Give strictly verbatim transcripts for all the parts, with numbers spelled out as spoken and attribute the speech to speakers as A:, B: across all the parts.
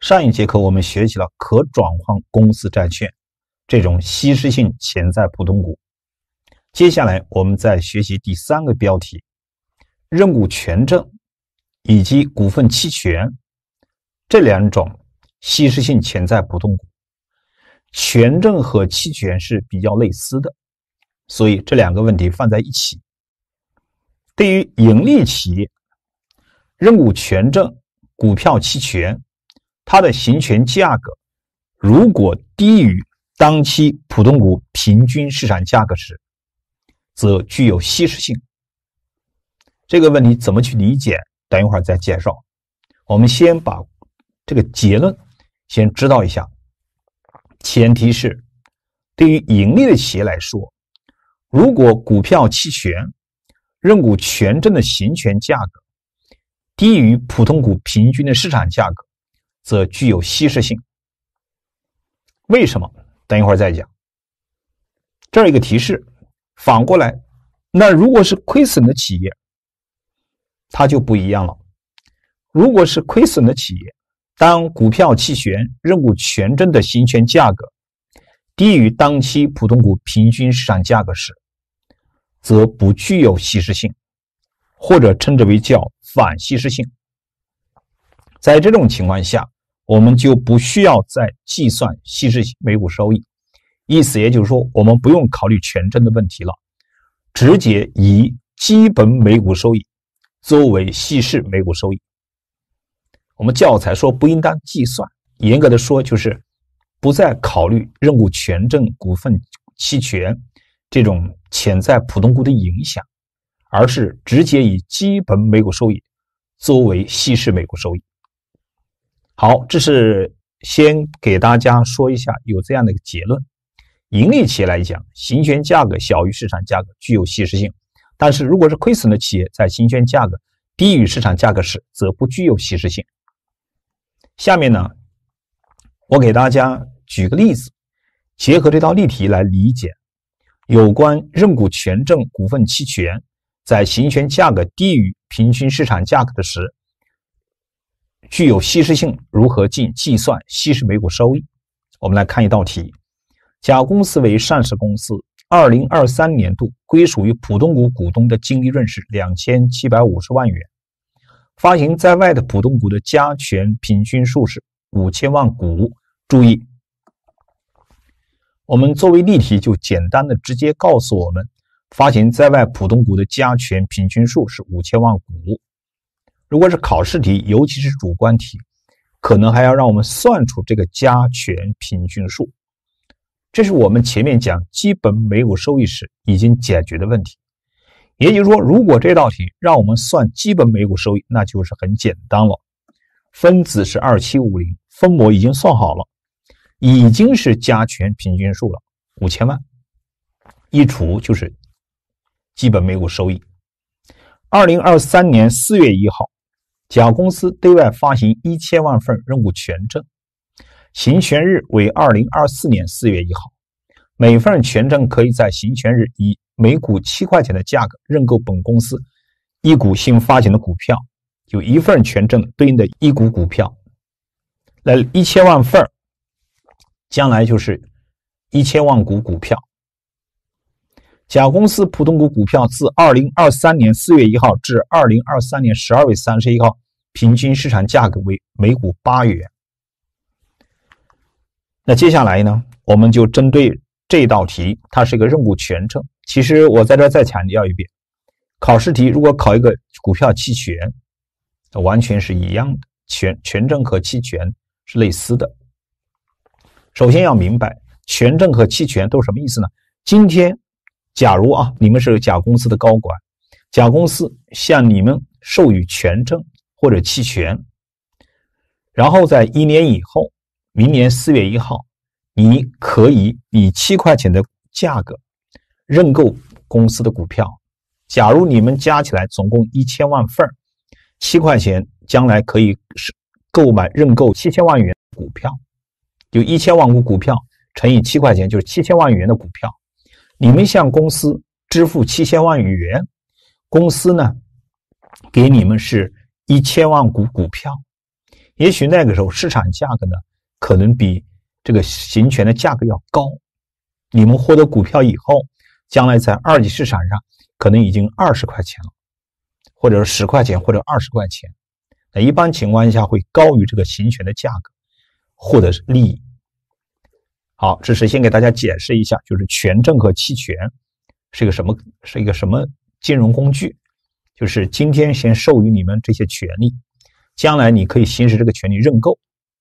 A: 上一节课我们学习了可转换公司债券这种稀释性潜在普通股。接下来我们再学习第三个标题：认股权证以及股份期权这两种稀释性潜在普通股。权证和期权是比较类似的，所以这两个问题放在一起。对于盈利企业，认股权证、股票期权它的行权价格如果低于当期普通股平均市场价格时，则具有稀释性。这个问题怎么去理解，等一会儿再介绍。我们先把这个结论先知道一下。前提是对于盈利的企业来说，如果股票期权、认股权证的行权价格低于普通股平均的市场价格，则具有稀释性。为什么？等一会儿再讲。这儿一个提示，反过来，那如果是亏损的企业，它就不一样了。如果是亏损的企业，当股票期权、认股权证的行权价格低于当期普通股平均市场价格时，则不具有稀释性，或者称之为叫反稀释性。在这种情况下，我们就不需要再计算稀释性每股收益，意思也就是说，我们不用考虑权证的问题了，直接以基本每股收益作为稀释每股收益。我们教材说不应当计算，严格的说就是不再考虑认股权证、股份期权这种潜在普通股的影响，而是直接以基本每股收益作为稀释每股收益。好，这是先给大家说一下有这样的一个结论。盈利企业来讲，行权价格小于市场价格具有稀释性，但是如果是亏损的企业，在行权价格低于市场价格时，则不具有稀释性。下面呢，我给大家举个例子，结合这道例题来理解有关认股权证、股份期权在行权价格低于平均市场价格的时，具有稀释性如何计计算稀释每股收益。我们来看一道题：甲公司为上市公司，二零二三年度归属于普通股股东的净利润是两千七百五十万元，发行在外的普通股的加权平均数是五千万股。注意，我们作为例题就简单的直接告诉我们，发行在外普通股的加权平均数是五千万股。如果是考试题，尤其是主观题，可能还要让我们算出这个加权平均数。这是我们前面讲基本每股收益时已经解决的问题。也就是说，如果这道题让我们算基本每股收益，那就是很简单了。分子是二七五零，分母已经算好了，已经是加权平均数了，五千万，一除就是基本每股收益。二零二三年四月一号，甲公司对外发行一千万份认股权证，行权日为二零二四年四月一号，每份权证可以在行权日以每股七块钱的价格认购本公司一股新发行的股票，有一份权证对应的一股股票，那一千万份将来就是一千万股股票。甲公司普通股股票自二零二三年四月一号至二零二三年十二月三十一号平均市场价格为每股八元。那接下来呢，我们就针对这道题，它是一个认股权证。其实我在这再强调一遍，考试题如果考一个股票期权，完全是一样的，权权证和期权是类似的。首先要明白，权证和期权都是什么意思呢？今天假如啊，你们是甲公司的高管，甲公司向你们授予权证或者期权，然后在一年以后，明年四月一号，你可以以七块钱的价格认购公司的股票。假如你们加起来总共一千万份，七块钱将来可以购买认购七千万元股票，就一千万股股票乘以七块钱，就是七千万元的股票。你们向公司支付七千万元，公司呢给你们是一千万股股票， 也许那个时候市场价格呢，可能比这个行权的价格要高。你们获得股票以后，将来在二级市场上可能已经二十块钱了，或者是十块钱或者二十块钱。那一般情况下会高于这个行权的价格，获得利益。好，这是先给大家解释一下，就是权证和期权是一个什么，是一个什么金融工具，就是今天先授予你们这些权利，将来你可以行使这个权利认购。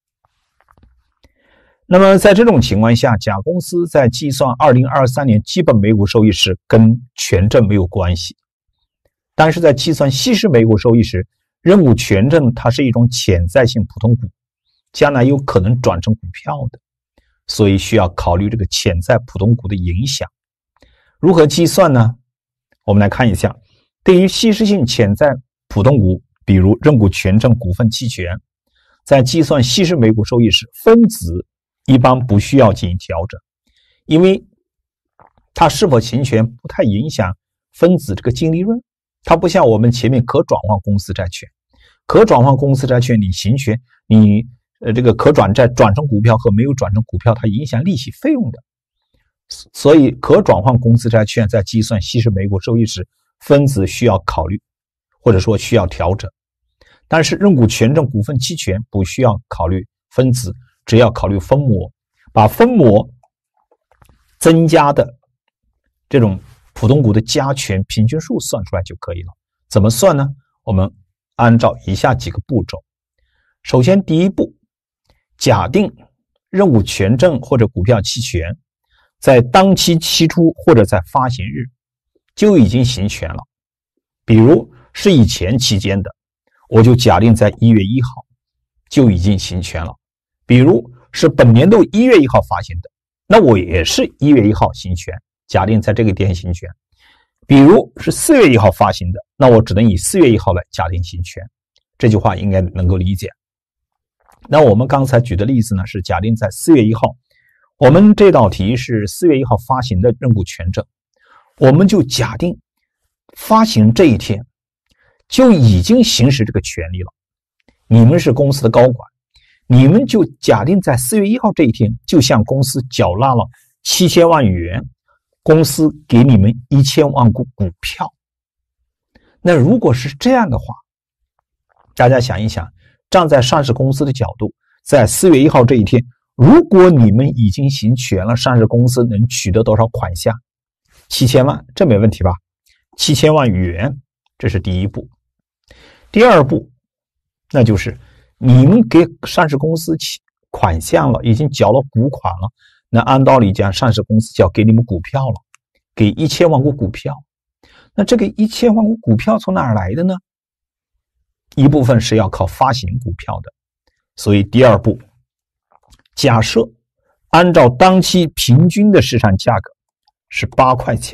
A: 那么在这种情况下，甲公司在计算二零二三年基本每股收益时跟权证没有关系，但是在计算稀释每股收益时，认股权证它是一种潜在性普通股，将来有可能转成股票的，所以需要考虑这个潜在普通股的影响。如何计算呢？我们来看一下，对于稀释性潜在普通股，比如认股权证、股份期权，在计算稀释每股收益时，分子一般不需要进行调整，因为它是否行权不太影响分子这个净利润。它不像我们前面可转换公司债券，可转换公司债券你行权，你呃这个可转债转成股票和没有转成股票，它影响利息费用的。所以可转换公司债券在计算稀释每股收益时，分子需要考虑，或者说需要调整。但是认股权证、股份期权不需要考虑分子，只要考虑分母，把分母增加的这种普通股的加权平均数算出来就可以了。怎么算呢？我们按照以下几个步骤。首先第一步，假定认股权证或者股票期权在当期期初或者在发行日就已经行权了，比如是以前期间的，我就假定在一月一号就已经行权了。比如是本年度一月一号发行的，那我也是一月一号行权，假定在这个点行权。比如是四月一号发行的，那我只能以四月一号来假定行权。这句话应该能够理解。那我们刚才举的例子呢，是假定在四月一号，我们这道题是四月一号发行的认股权证，我们就假定发行这一天就已经行使这个权利了。你们是公司的高管，你们就假定在四月一号这一天就向公司缴纳了七千万元，公司给你们一千万股股票。那如果是这样的话，大家想一想，站在上市公司的角度，在四月一号这一天，如果你们已经行权了，上市公司能取得多少款项？七千万，这没问题吧？七千万元，这是第一步。第二步，那就是你们给上市公司款项了，已经缴了股款了，那按道理讲，上市公司就要给你们股票了，给一千万股股票。那这个一千万股股票从哪儿来的呢？一部分是要靠发行股票的，所以第二步，假设按照当期平均的市场价格是八块钱。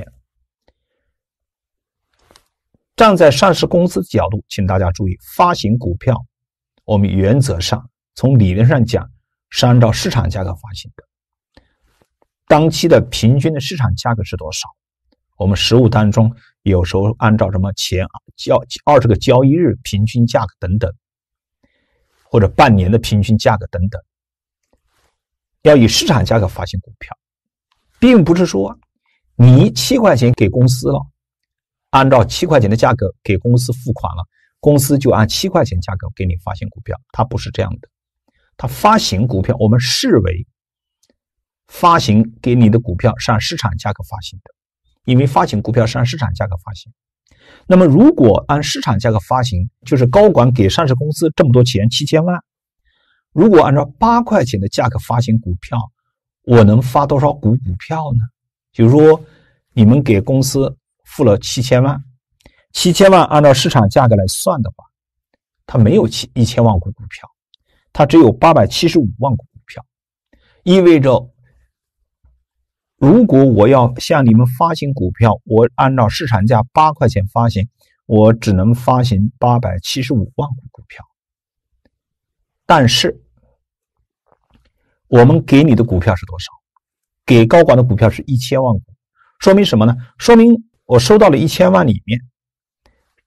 A: 站在上市公司的角度，请大家注意，发行股票我们原则上从理论上讲是按照市场价格发行的。当期的平均的市场价格是多少？我们实务当中有时候按照什么前交二十个交易日平均价格等等，或者半年的平均价格等等，要以市场价格发行股票，并不是说你七块钱给公司了，按照七块钱的价格给公司付款了，公司就按七块钱价格给你发行股票，它不是这样的。它发行股票，我们视为发行给你的股票是按市场价格发行的，因为发行股票是按市场价格发行。那么如果按市场价格发行，就是高管给上市公司这么多钱，七千万，如果按照八块钱的价格发行股票，我能发多少股股票呢？就是说你们给公司付了七千万，七千万按照市场价格来算的话，它没有一千万股股票，它只有八百七十五万股股票，意味着如果我要向你们发行股票，我按照市场价八块钱发行，我只能发行八百七十五万股股票。但是我们给你的股票是多少？给高管的股票是一千万股，说明什么呢？说明我收到了一千万里面，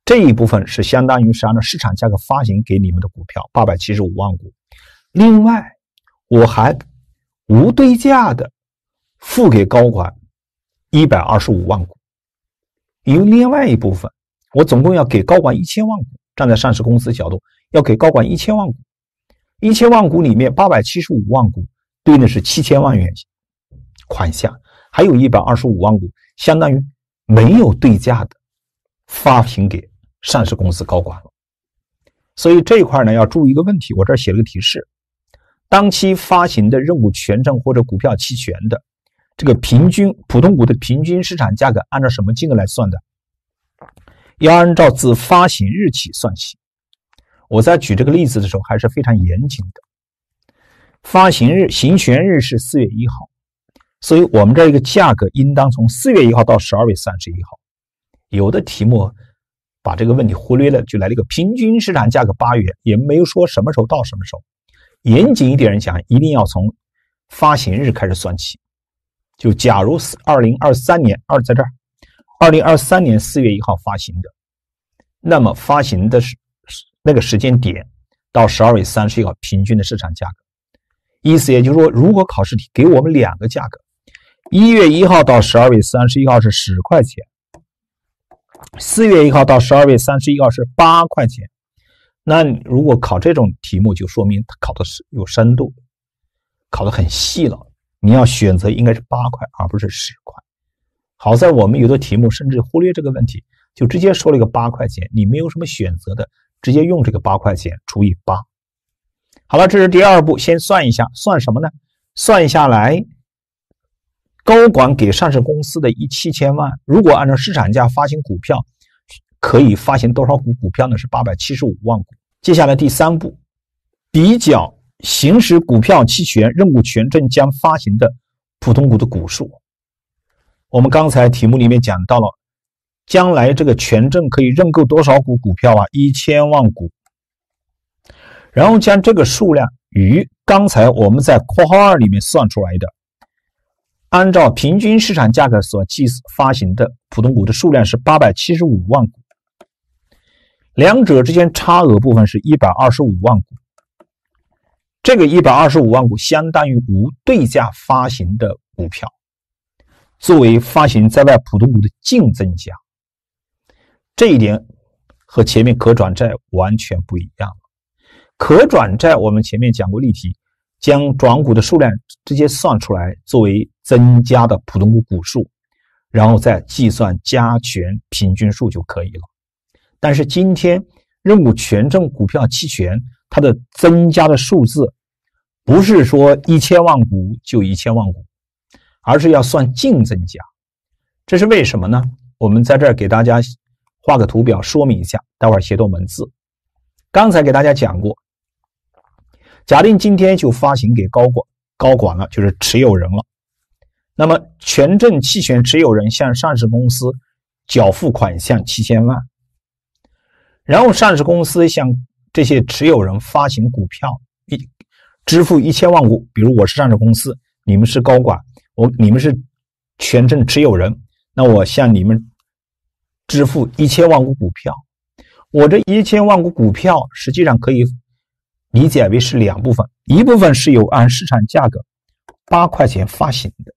A: 这一部分是相当于是按照市场价格发行给你们的股票八百七十五万股，另外我还无对价的付给高管一百二十五万股，有另外一部分我总共要给高管一千万股，站在上市公司角度要给高管一千万股，一千万股里面八百七十五万股对应的是七千万元款项，还有一百二十五万股相当于没有对价的发行给上市公司高管了。所以这一块呢要注意一个问题，我这儿写了个提示，当期发行的认股权证或者股票期权的这个平均普通股的平均市场价格按照什么金额来算的？要按照自发行日起算起。我在举这个例子的时候还是非常严谨的。发行日行权日是四月一号，所以我们这一个价格应当从四月一号到十二月三十一号。有的题目把这个问题忽略了，就来了一个平均市场价格八元，也没有说什么时候到什么时候。严谨一点人讲，一定要从发行日开始算起。就假如二零二三年二在这儿二零二三年四月一号发行的，那么发行的是那个时间点到十二月三十一号平均的市场价格。意思也就是说，如果考试题给我们两个价格，一月一号到十二月三十一号是十块钱，四月一号到十二月三十一号是八块钱，那如果考这种题目就说明它考的是有深度，考得很细了，你要选择应该是八块而不是十块。好在我们有的题目甚至忽略这个问题，就直接说了一个八块钱，你没有什么选择的，直接用这个八块钱除以八。好了，这是第二步，先算一下，算什么呢？算下来高管给上市公司的一七千万，如果按照市场价发行股票，可以发行多少股股票呢？是八百七十五万股。接下来第三步，比较行使股票期权认股权证将发行的普通股的股数。我们刚才题目里面讲到了，将来这个权证可以认购多少股股票啊？一千万股。然后将这个数量与刚才我们在括号二里面算出来的，按照平均市场价格所计发行的普通股的数量是八百七十五万股，两者之间差额部分是一百二十五万股。这个一百二十五万股相当于无对价发行的股票，作为发行在外普通股的净增加。这一点和前面可转债完全不一样了。可转债我们前面讲过例题，将转股的数量直接算出来作为增加的普通股股数，然后再计算加权平均数就可以了。但是今天认股权证股票期权它的增加的数字不是说一千万股就一千万股，而是要算净增加。这是为什么呢？我们在这儿给大家画个图表说明一下，待会儿写段文字。刚才给大家讲过，假定今天就发行给高管高管了，就是持有人了。那么权证期权持有人向上市公司缴付款项七千万，然后上市公司向这些持有人发行股票，支付一千万股。比如我是上市公司，你们是高管，我你们是权证持有人，那我向你们支付一千万股股票。我这一千万股股票实际上可以理解为是两部分，一部分是有按市场价格八块钱发行的，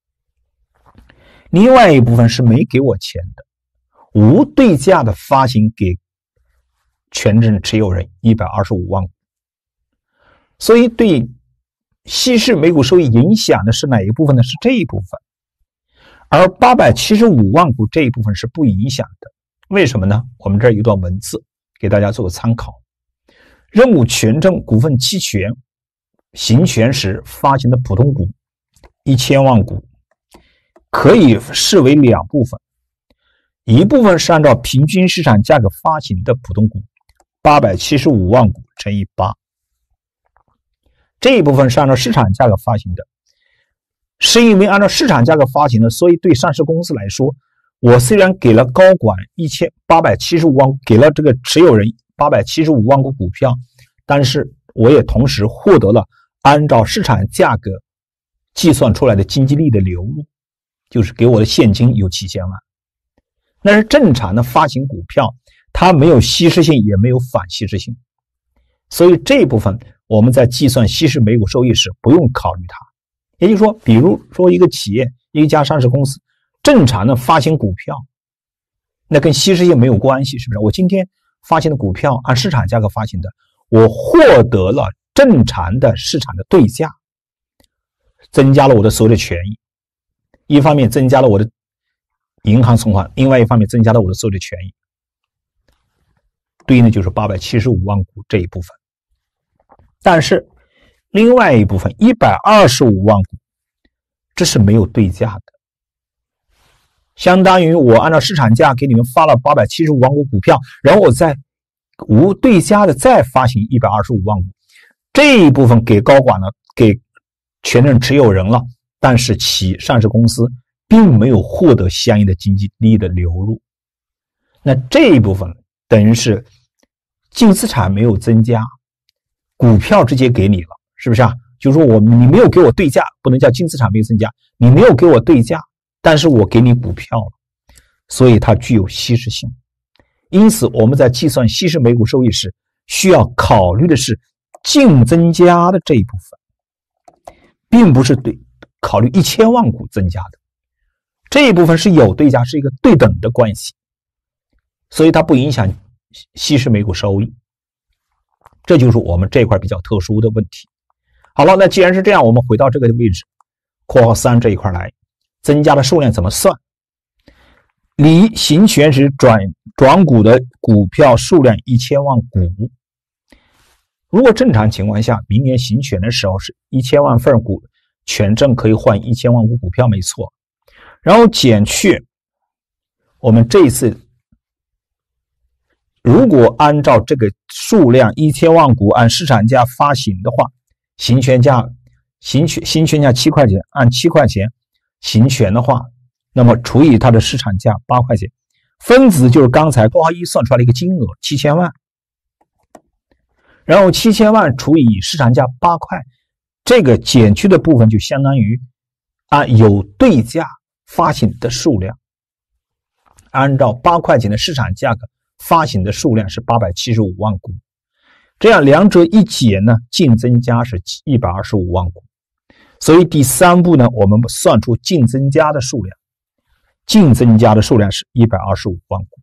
A: 另外一部分是没给我钱的，无对价的发行给权证持有人一百二十五万股。所以对稀释每股收益影响的是哪一部分呢？是这一部分。而八百七十五万股这一部分是不影响的。为什么呢？我们这儿有一段文字给大家做个参考。认股权证股份期权行权时发行的普通股一千万股，可以视为两部分，一部分是按照平均市场价格发行的普通股八百七十五万股乘以八，这一部分是按照市场价格发行的。是因为按照市场价格发行的，所以对上市公司来说，我虽然给了高管一千八百七十五万，给了这个持有人八百七十五万股股票，但是我也同时获得了按照市场价格计算出来的经济利益的流入，就是给我的现金有七千万。那是正常的发行股票， 它没有稀释性，也没有反稀释性，所以这一部分我们在计算稀释每股收益时不用考虑它。也就是说，比如说一个企业，一家上市公司正常的发行股票，那跟稀释性没有关系，是不是？我今天发行的股票按市场价格发行的，我获得了正常的市场的对价，增加了我的所有的权益，一方面增加了我的银行存款，另外一方面增加了我的所有的权益，对应的就是八百七十五万股这一部分。但是另外一部分一百二十五万股，这是没有对价的，相当于我按照市场价给你们发了八百七十五万股股票，然后我再无对价的再发行一百二十五万股，这一部分给高管了，给权证持有人了，但是其上市公司并没有获得相应的经济利益的流入，那这一部分等于是净资产没有增加，股票直接给你了，是不是啊？就是说我你没有给我对价，不能叫净资产没有增加，你没有给我对价，但是我给你股票了，所以它具有稀释性。因此我们在计算稀释每股收益时，需要考虑的是净增加的这一部分，并不是对考虑一千万股增加的，这一部分是有对价，是一个对等的关系，所以它不影响稀释每股收益。这就是我们这块比较特殊的问题。好了，那既然是这样，我们回到这个位置括号三这一块来，增加的数量怎么算？离行权时转转股的股票数量一千万股，如果正常情况下，明年行权的时候是一千万份股权证可以换一千万股股票，没错。然后减去我们这一次，如果按照这个数量一千万股按市场价发行的话，行权价行权行权价七块钱，按七块钱行权的话，那么除以它的市场价八块钱，分子就是刚才括号一算出来的一个金额七千万，然后七千万除以市场价八块，这个减去的部分就相当于按有对价发行的数量，按照八块钱的市场价格发行的数量是八百七十五万股，这样两者一减呢，净增加是一百二十五万股。所以第三步呢，我们算出净增加的数量，净增加的数量是一百二十五万股。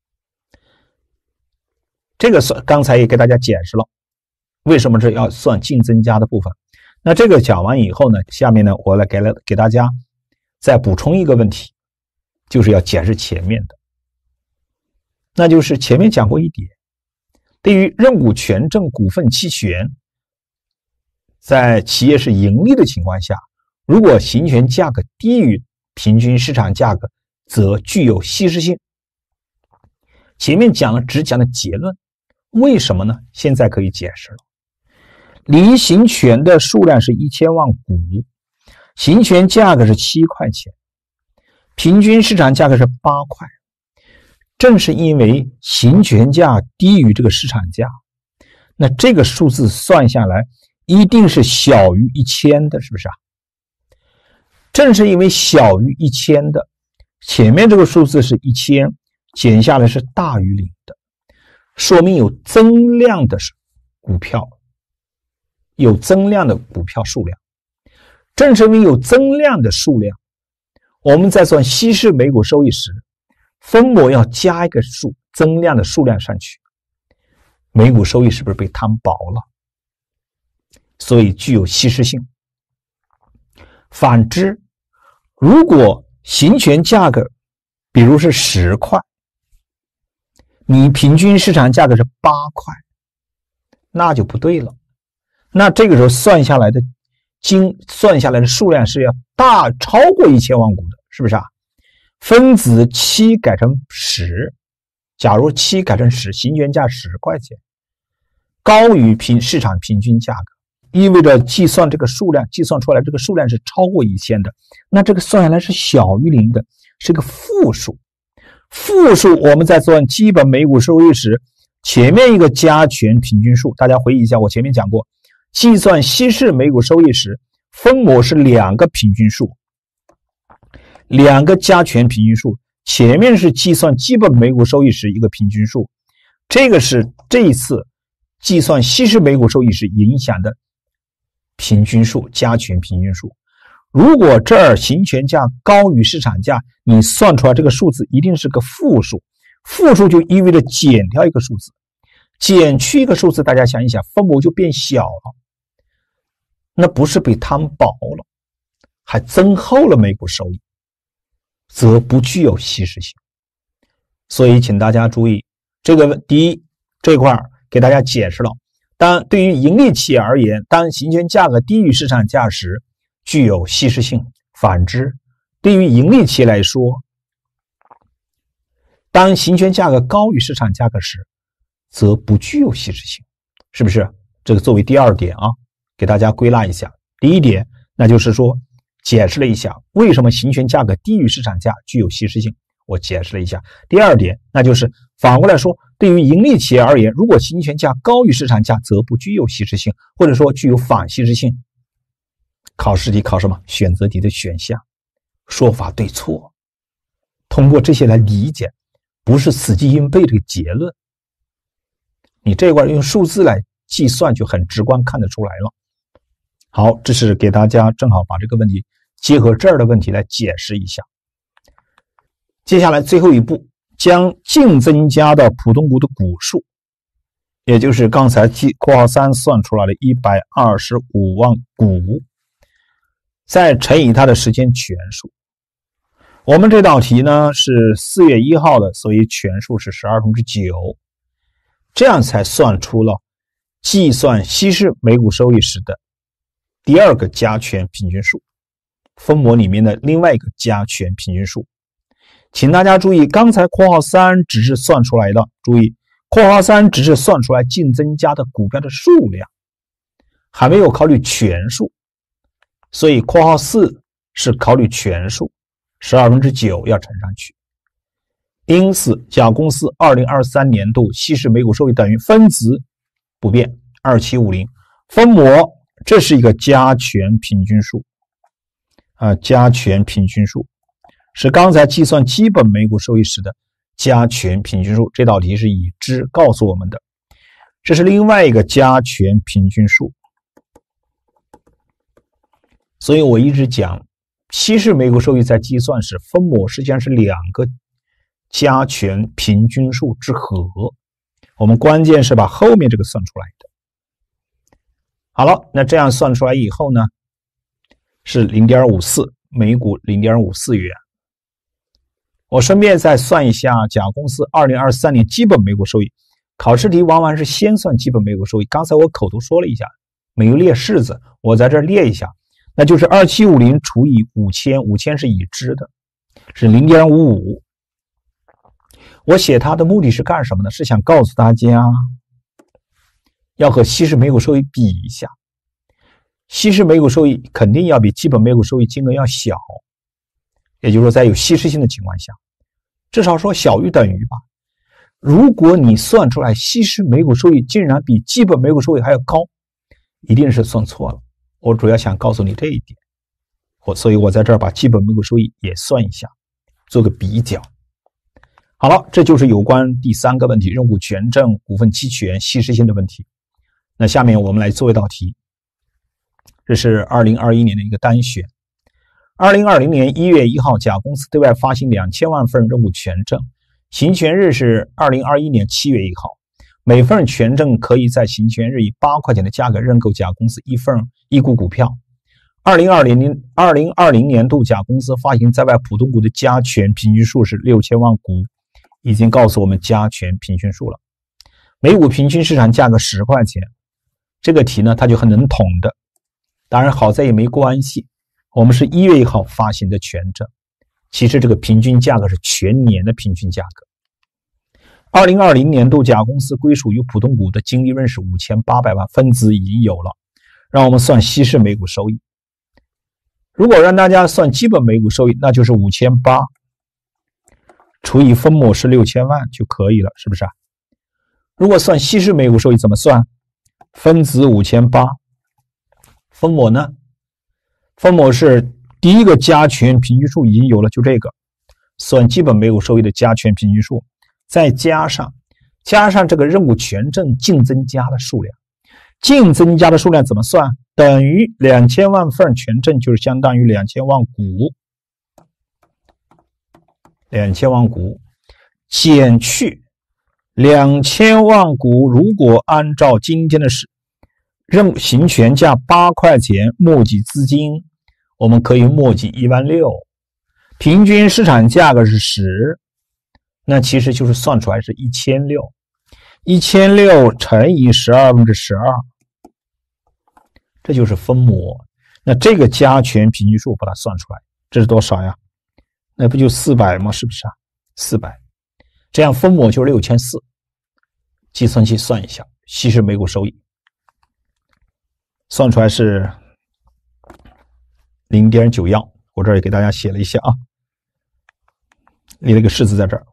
A: 这个算刚才也给大家解释了，为什么是要算净增加的部分。那这个讲完以后呢，下面呢，我来给了给大家再补充一个问题，就是要解释前面的，那就是前面讲过一点，对于认股权证股份期权，在企业是盈利的情况下，如果行权价格低于平均市场价格，则具有稀释性。前面讲了只讲了结论，为什么呢？现在可以解释了。离行权的数量是一千万股，行权价格是七块钱，平均市场价格是八块。正是因为行权价低于这个市场价，那这个数字算下来一定是小于一千的，是不是啊？正是因为小于一千的，前面这个数字是一千，减下来是大于零的，说明有增量的股票，有增量的股票数量。正是因为有增量的数量，我们在算稀释每股收益时，分母要加一个数，增量的数量上去，每股收益是不是被摊薄了？所以具有稀释性。反之，如果行权价格比如是十块，你平均市场价格是八块，那就不对了。那这个时候算下来的金算下来的数量是要大超过一千万股的，是不是啊？分子七改成十，假如七改成十，行权价十块钱，高于平市场平均价格，意味着计算这个数量，计算出来这个数量是超过一千的，那这个算下来是小于零的，是个负数。负数我们在算基本每股收益时，前面一个加权平均数，大家回忆一下，我前面讲过，计算稀释每股收益时，分母是两个平均数，两个加权平均数，前面是计算基本每股收益时一个平均数， 这个是这一次计算稀释每股收益时影响的平均数，加权平均数。如果这儿行权价高于市场价，你算出来这个数字一定是个负数，负数就意味着减掉一个数字，减去一个数字，大家想一想，分母就变小了，那不是被摊薄了，还增厚了每股收益，则不具有稀释性。所以请大家注意，这个第一这块给大家解释了，当对于盈利企业而言，当行权价格低于市场价时具有稀释性，反之对于盈利企业来说，当行权价格高于市场价格时则不具有稀释性，是不是？这个作为第二点啊，给大家归纳一下。第一点，那就是说解释了一下为什么行权价格低于市场价具有稀释性，我解释了一下。第二点，那就是反过来说，对于盈利企业而言，如果行权价高于市场价则不具有稀释性，或者说具有反稀释性。考试题考什么？选择题的选项，说法对错，通过这些来理解，不是死记硬背这个结论。你这块用数字来计算就很直观看得出来了。好，这是给大家正好把这个问题结合这儿的问题来解释一下。接下来最后一步，将净增加的普通股的股数，也就是刚才括号三算出来的一百二十五万股，再乘以它的时间权数。我们这道题呢是四月一号的，所以权数是十二分之九，这样才算出了计算稀释每股收益时的第二个加权平均数，分母里面的另外一个加权平均数。请大家注意，刚才括号三只是算出来的，注意括号三只是算出来净增加的股票的数量，还没有考虑权数，所以括号四是考虑权数，十二分之九要乘上去。因此甲公司二零二三年度稀释每股收益等于分子不变二七五零，分母这是一个加权平均数啊，加权平均数是刚才计算基本每股收益时的加权平均数，这道题是已知告诉我们的。这是另外一个加权平均数。所以我一直讲稀释每股收益在计算时，分母实际上是两个加权平均数之和，我们关键是把后面这个算出来的。好了，那这样算出来以后呢，是 零点五四， 每股 零点五四 元。我顺便再算一下甲公司二零二三年基本每股收益。考试题往往是先算基本每股收益，刚才我口头说了一下，没有列式子，我在这儿列一下，那就是二七五零除以五千， 五千是已知的，是 零点五五。我写它的目的是干什么呢？是想告诉大家要和稀释每股收益比一下，稀释每股收益肯定要比基本每股收益金额要小，也就是说在有稀释性的情况下，至少说小于等于吧。如果你算出来稀释每股收益竟然比基本每股收益还要高，一定是算错了。我主要想告诉你这一点，我所以我在这儿把基本每股收益也算一下，做个比较。好了，这就是有关第三个问题，认股权证、股份期权、稀释性的问题。那下面我们来做一道题，这是二零二一年的一个单选。二零二零年一月一号，甲公司对外发行两千万份认股权证，行权日是二零二一年七月一号。每份权证可以在行权日以八块钱的价格认购甲公司一份一股股票。二零二零年二零二零年度甲公司发行在外普通股的加权平均数是六千万股，已经告诉我们加权平均数了。每股平均市场价格十块钱，这个题呢它就很能统的。当然好在也没关系，我们是一月一号发行的权证，其实这个平均价格是全年的平均价格。二零二零年度甲公司归属于普通股的净利润是五千八百万，分子已经有了，让我们算稀释每股收益。如果让大家算基本每股收益，那就是五千八除以分母是六千万就可以了，是不是啊？如果算稀释每股收益怎么算？分子五千八，分母呢？分母是第一个加权平均数已经有了，就这个，算基本每股收益的加权平均数，再加上加上这个认股权证净增加的数量，净增加的数量怎么算？等于两千万份权证就是相当于两千万股，两千万股减去两千万股，如果按照今天的是认行权价八块钱，募集资金我们可以募集一万六，平均市场价格是十，那其实就是算出来是一千六，一千六乘以十二分之十二，这就是分母。那这个加权平均数把它算出来，这是多少呀？那不就四百吗？是不是啊？四百，这样分母就是六千四百。计算器算一下，稀释每股收益，算出来是 零点九一， 我这儿也给大家写了一下啊，立了个式子在这儿，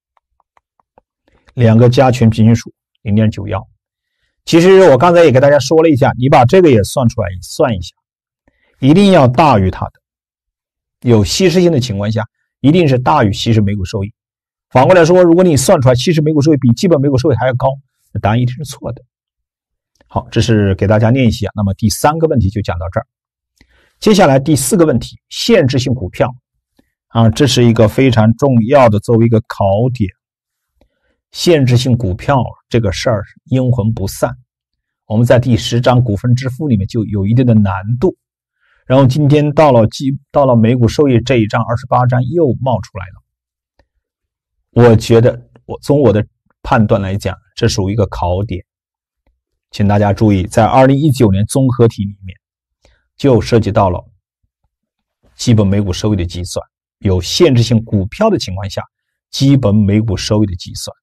A: 两个加权平均数 零点九一。 其实我刚才也给大家说了一下，你把这个也算出来算一下，一定要大于它的，有稀释性的情况下一定是大于稀释每股收益。反过来说，如果你算出来稀释每股收益比基本每股收益还要高，那答案一定是错的。好，这是给大家练习啊。那么第三个问题就讲到这儿。接下来第四个问题，限制性股票啊，这是一个非常重要的作为一个考点。限制性股票这个事儿阴魂不散，我们在第十章股份支付里面就有一定的难度，然后今天到了基到了每股收益这一章二十八章又冒出来了。我觉得我从我的判断来讲，这属于一个考点，请大家注意，在二零一九年综合体里面就涉及到了基本每股收益的计算，有限制性股票的情况下基本每股收益的计算。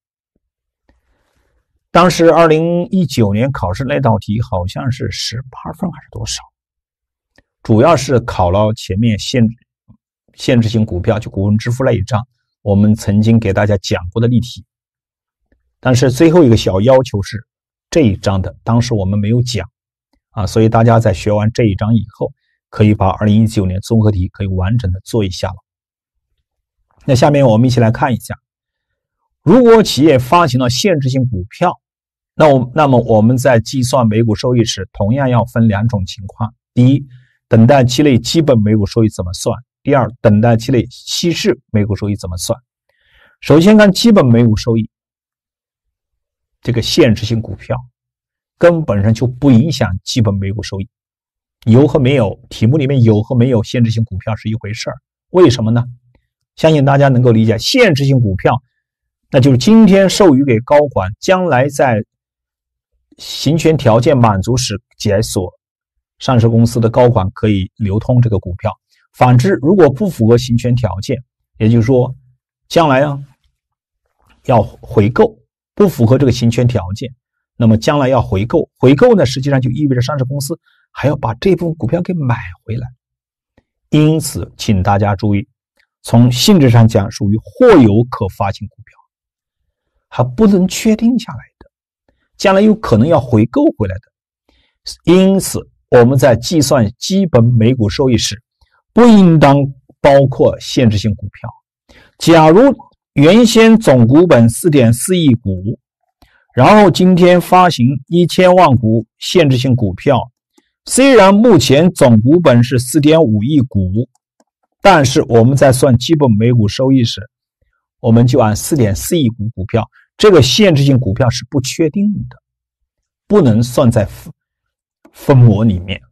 A: 当时二零一九年考试那道题好像是十八分还是多少，主要是考了前面限制限制性股票就股份支付那一章我们曾经给大家讲过的例题，但是最后一个小要求是这一章的，当时我们没有讲啊，所以大家在学完这一章以后，可以把二零一九年综合题可以完整的做一下了。那下面我们一起来看一下，如果企业发行了限制性股票，那我那么我们在计算每股收益时，同样要分两种情况：第一，等待期内基本每股收益怎么算；第二，等待期内稀释每股收益怎么算。首先看基本每股收益，这个限制性股票根本上就不影响基本每股收益，有和没有，题目里面有和没有限制性股票是一回事儿。为什么呢？相信大家能够理解，限制性股票那就是今天授予给高管，将来在行权条件满足时，解锁上市公司的高管可以流通这个股票。反之，如果不符合行权条件，也就是说将来啊要回购，不符合这个行权条件，那么将来要回购，回购呢实际上就意味着上市公司还要把这部分股票给买回来。因此请大家注意，从性质上讲属于或有可发行股票，还不能确定下来的，将来有可能要回购回来的。因此我们在计算基本每股收益时，不应当包括限制性股票。假如原先总股本 四点四亿股，然后今天发行一千万股限制性股票，虽然目前总股本是 四点五亿股，但是我们在算基本每股收益时，我们就按 四点四亿股股票，这个限制性股票是不确定的，不能算在分母里面。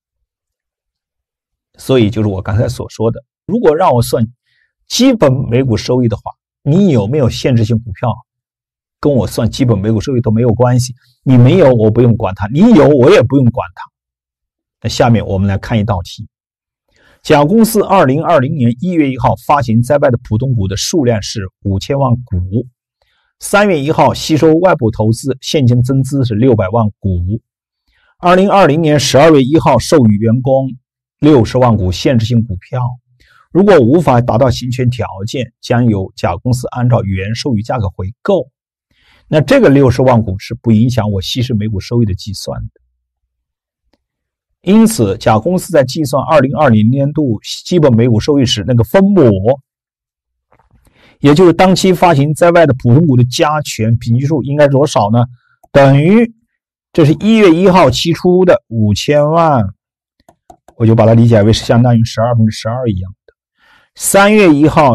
A: 所以就是我刚才所说的，如果让我算基本每股收益的话，你有没有限制性股票跟我算基本每股收益都没有关系，你没有我不用管它，你有我也不用管它。那下面我们来看一道题，甲公司二零二零年一月一号发行在外的普通股的数量是五千万股，三月一号吸收外部投资，现金增资是六百万股，二零二零年十二月一号授予员工六十万股限制性股票，如果无法达到行权条件，将由甲公司按照原授予价格回购。那这个六十万股是不影响我稀释每股收益的计算的。因此甲公司在计算二零二零年度基本每股收益时，那个分母也就是当期发行在外的普通股的加权平均数应该多少呢？等于这是一月一号期出的五千万，我就把它理解为是相当于十二分之十二一样的。三月一号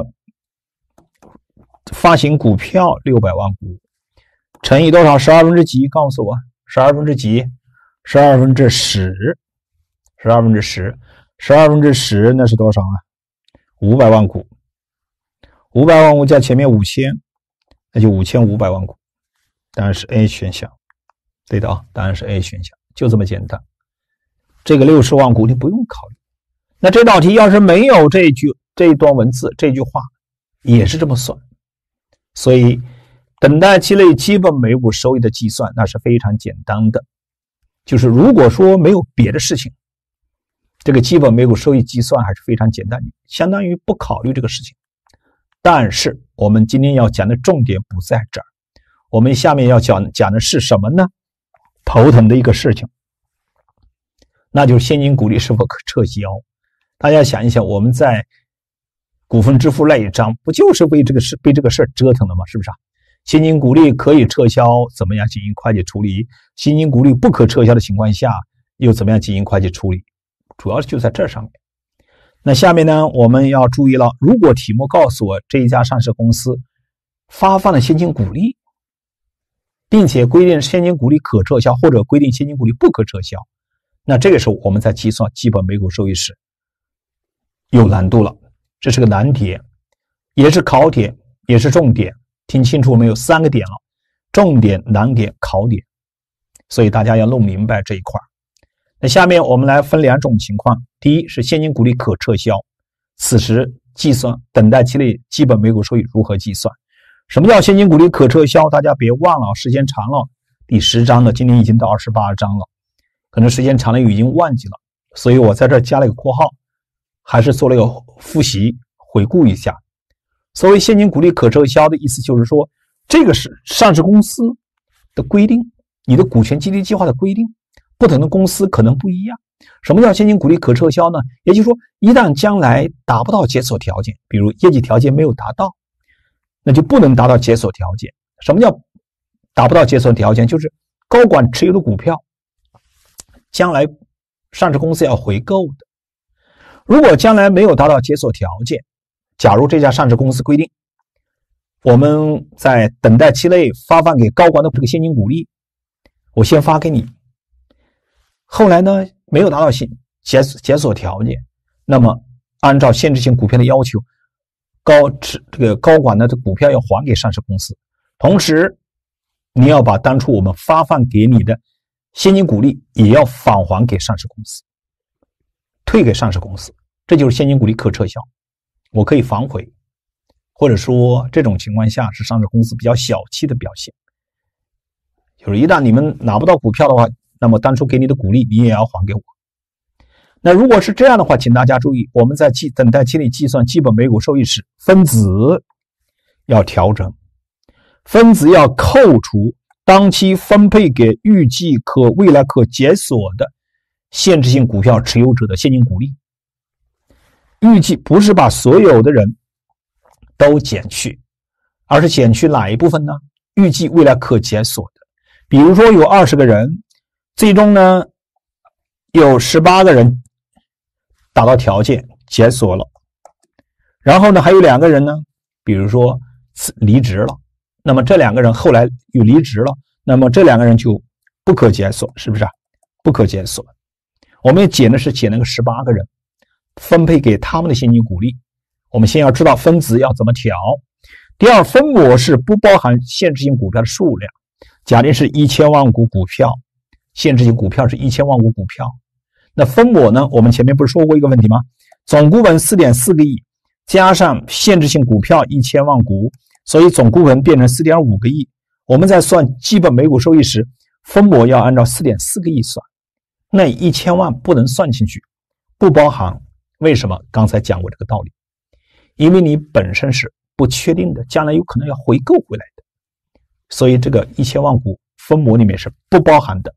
A: 发行股票六百万股，乘以多少？十二分之几？告诉我，十二分之几？十二分之十，十二分之十，十二分之十那是多少啊？五百万股，五百万股加前面五千，那就五千五百万股，当然是 A 选项。对的啊，当然是 A 选项，就这么简单。这个六十万股你不用考虑。那这道题要是没有这一句这一段文字这句话，也是这么算。所以等待期内基本每股收益的计算那是非常简单的，就是如果说没有别的事情，这个基本每股收益计算还是非常简单，相当于不考虑这个事情。但是我们今天要讲的重点不在这儿，我们下面要讲讲的是什么呢？头疼的一个事情，那就是现金股利是否可撤销。大家想一想，我们在股份支付那一章不就是为这个事被这个事折腾的吗？是不是啊？现金股利可以撤销，怎么样进行会计处理？现金股利不可撤销的情况下，又怎么样进行会计处理？主要就在这上面。那下面呢，我们要注意了，如果题目告诉我这一家上市公司发放了现金股利，并且规定现金股利可撤销，或者规定现金股利不可撤销，那这个时候我们在计算基本每股收益时有难度了，这是个难点，也是考点，也是重点。听清楚没有？三个点了，重点、难点、考点，所以大家要弄明白这一块。那下面我们来分两种情况，第一是现金股利可撤销，此时计算等待期内基本每股收益如何计算？什么叫现金股利可撤销？大家别忘了，时间长了，第十章了，今天已经到二十八章了，可能时间长了已经忘记了，所以我在这加了一个括号，还是做了一个复习回顾一下。所谓现金股利可撤销的意思就是说，这个是上市公司的规定，你的股权激励计划的规定，不同的公司可能不一样。什么叫现金股利可撤销呢？也就是说，一旦将来达不到解锁条件，比如业绩条件没有达到，那就不能达到解锁条件。什么叫达不到解锁条件？就是高管持有的股票将来上市公司要回购的，如果将来没有达到解锁条件，假如这家上市公司规定我们在等待期内发放给高管的这个现金股利，我先发给你，后来呢没有达到解解锁条件，那么按照限制性股票的要求，高持这个高管的这股票要还给上市公司，同时你要把当初我们发放给你的现金股利也要返还给上市公司，退给上市公司，这就是现金股利可撤销，我可以反悔，或者说这种情况下是上市公司比较小气的表现，就是一旦你们拿不到股票的话，那么当初给你的股利你也要还给我。那如果是这样的话，请大家注意，我们在计等待期内计算基本每股收益时，分子要调整，分子要扣除当期分配给预计可未来可解锁的限制性股票持有者的现金股利。预计不是把所有的人都减去，而是减去哪一部分呢？预计未来可解锁的，比如说有二十个人，最终呢有十八个人达到条件解锁了，然后呢还有两个人呢，比如说离职了，那么这两个人后来又离职了，那么这两个人就不可解锁，是不是啊？不可解锁。我们减的是减那个十八个人，分配给他们的现金股利。我们先要知道分子要怎么调。第二，分母是不包含限制性股票的数量，假定是一千万股股票，限制性股票是一千万股股票。那分母呢？我们前面不是说过一个问题吗？总股本 四点四个亿，加上限制性股票一千万股，所以总股本变成 四点五个亿。我们在算基本每股收益时，分母要按照 四点四个亿算，那一千万不能算进去，不包含。为什么？刚才讲过这个道理，因为你本身是不确定的，将来有可能要回购回来的，所以这个一千万股分母里面是不包含的。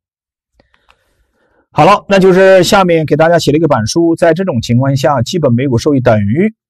A: 好了，那就是下面给大家写了一个板书，在这种情况下，基本每股收益等于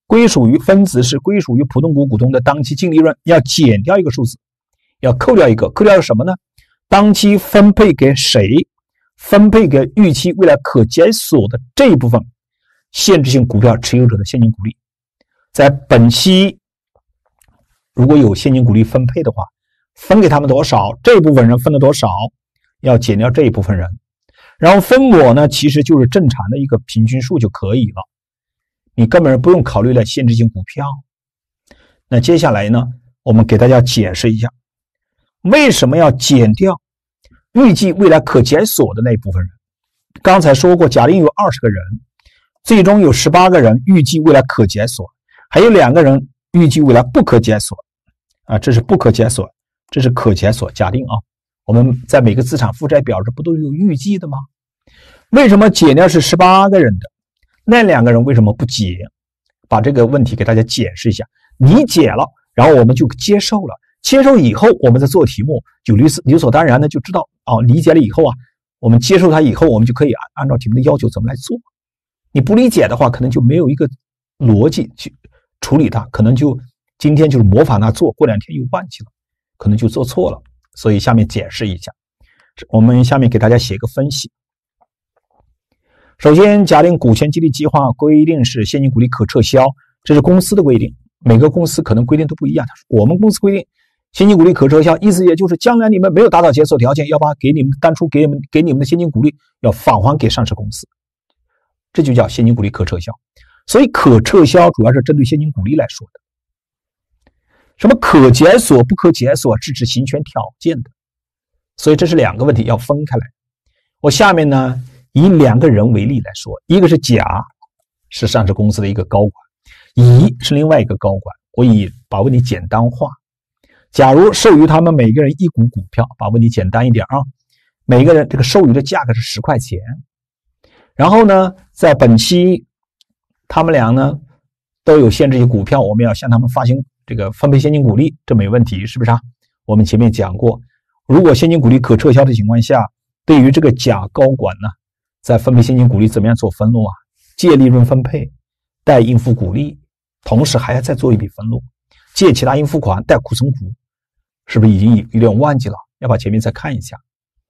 A: 归属于分子是归属于普通股股东的当期净利润，要减掉一个数字，要扣掉一个，扣掉什么呢？当期分配给谁？分配给预期未来可解锁的这一部分限制性股票持有者的现金股利。在本期如果有现金股利分配的话，分给他们多少？这部分人分了多少？要减掉这一部分人，然后分母呢，其实就是正常的一个平均数就可以了，你根本不用考虑了限制性股票。那接下来呢，我们给大家解释一下，为什么要减掉预计未来可解锁的那一部分人。刚才说过，假定有二十个人，最终有十八个人预计未来可解锁，还有两个人预计未来不可解锁啊，这是不可解锁，这是可解锁。假定啊，我们在每个资产负债表上不都有预计的吗？为什么减掉是十八个人的，那两个人为什么不解？把这个问题给大家解释一下。你解了，然后我们就接受了，接受以后我们再做题目就理所理所当然的就知道哦，理解了以后啊，我们接受它以后，我们就可以按照题目的要求怎么来做。你不理解的话，可能就没有一个逻辑去处理它，可能就今天就是模仿它做，过两天又忘记了，可能就做错了。所以下面解释一下，我们下面给大家写一个分析。首先，假定股权激励计划规定是现金股利可撤销，这是公司的规定，每个公司可能规定都不一样。我们公司规定现金股利可撤销，意思也就是将来你们没有达到解锁条件，要把给你们当初给你们给你们的现金股利要返还给上市公司，这就叫现金股利可撤销。所以可撤销主要是针对现金股利来说的。什么可解锁不可解锁是指行权条件的，所以这是两个问题要分开来。我下面呢以两个人为例来说，一个是甲，是上市公司的一个高管，乙是另外一个高管。我以把问题简单化，假如授予他们每个人一股股票，把问题简单一点啊，每个人这个授予的价格是十块钱，然后呢在本期他们俩呢都有限制性股票，我们要向他们发行这个分配现金股利，这没问题，是不是啊？我们前面讲过，如果现金股利可撤销的情况下，对于这个甲高管呢，在分配现金股利怎么样做分录啊？借利润分配，贷应付股利，同时还要再做一笔分录，借其他应付款，贷库存股，是不是已经有点忘记了？要把前面再看一下。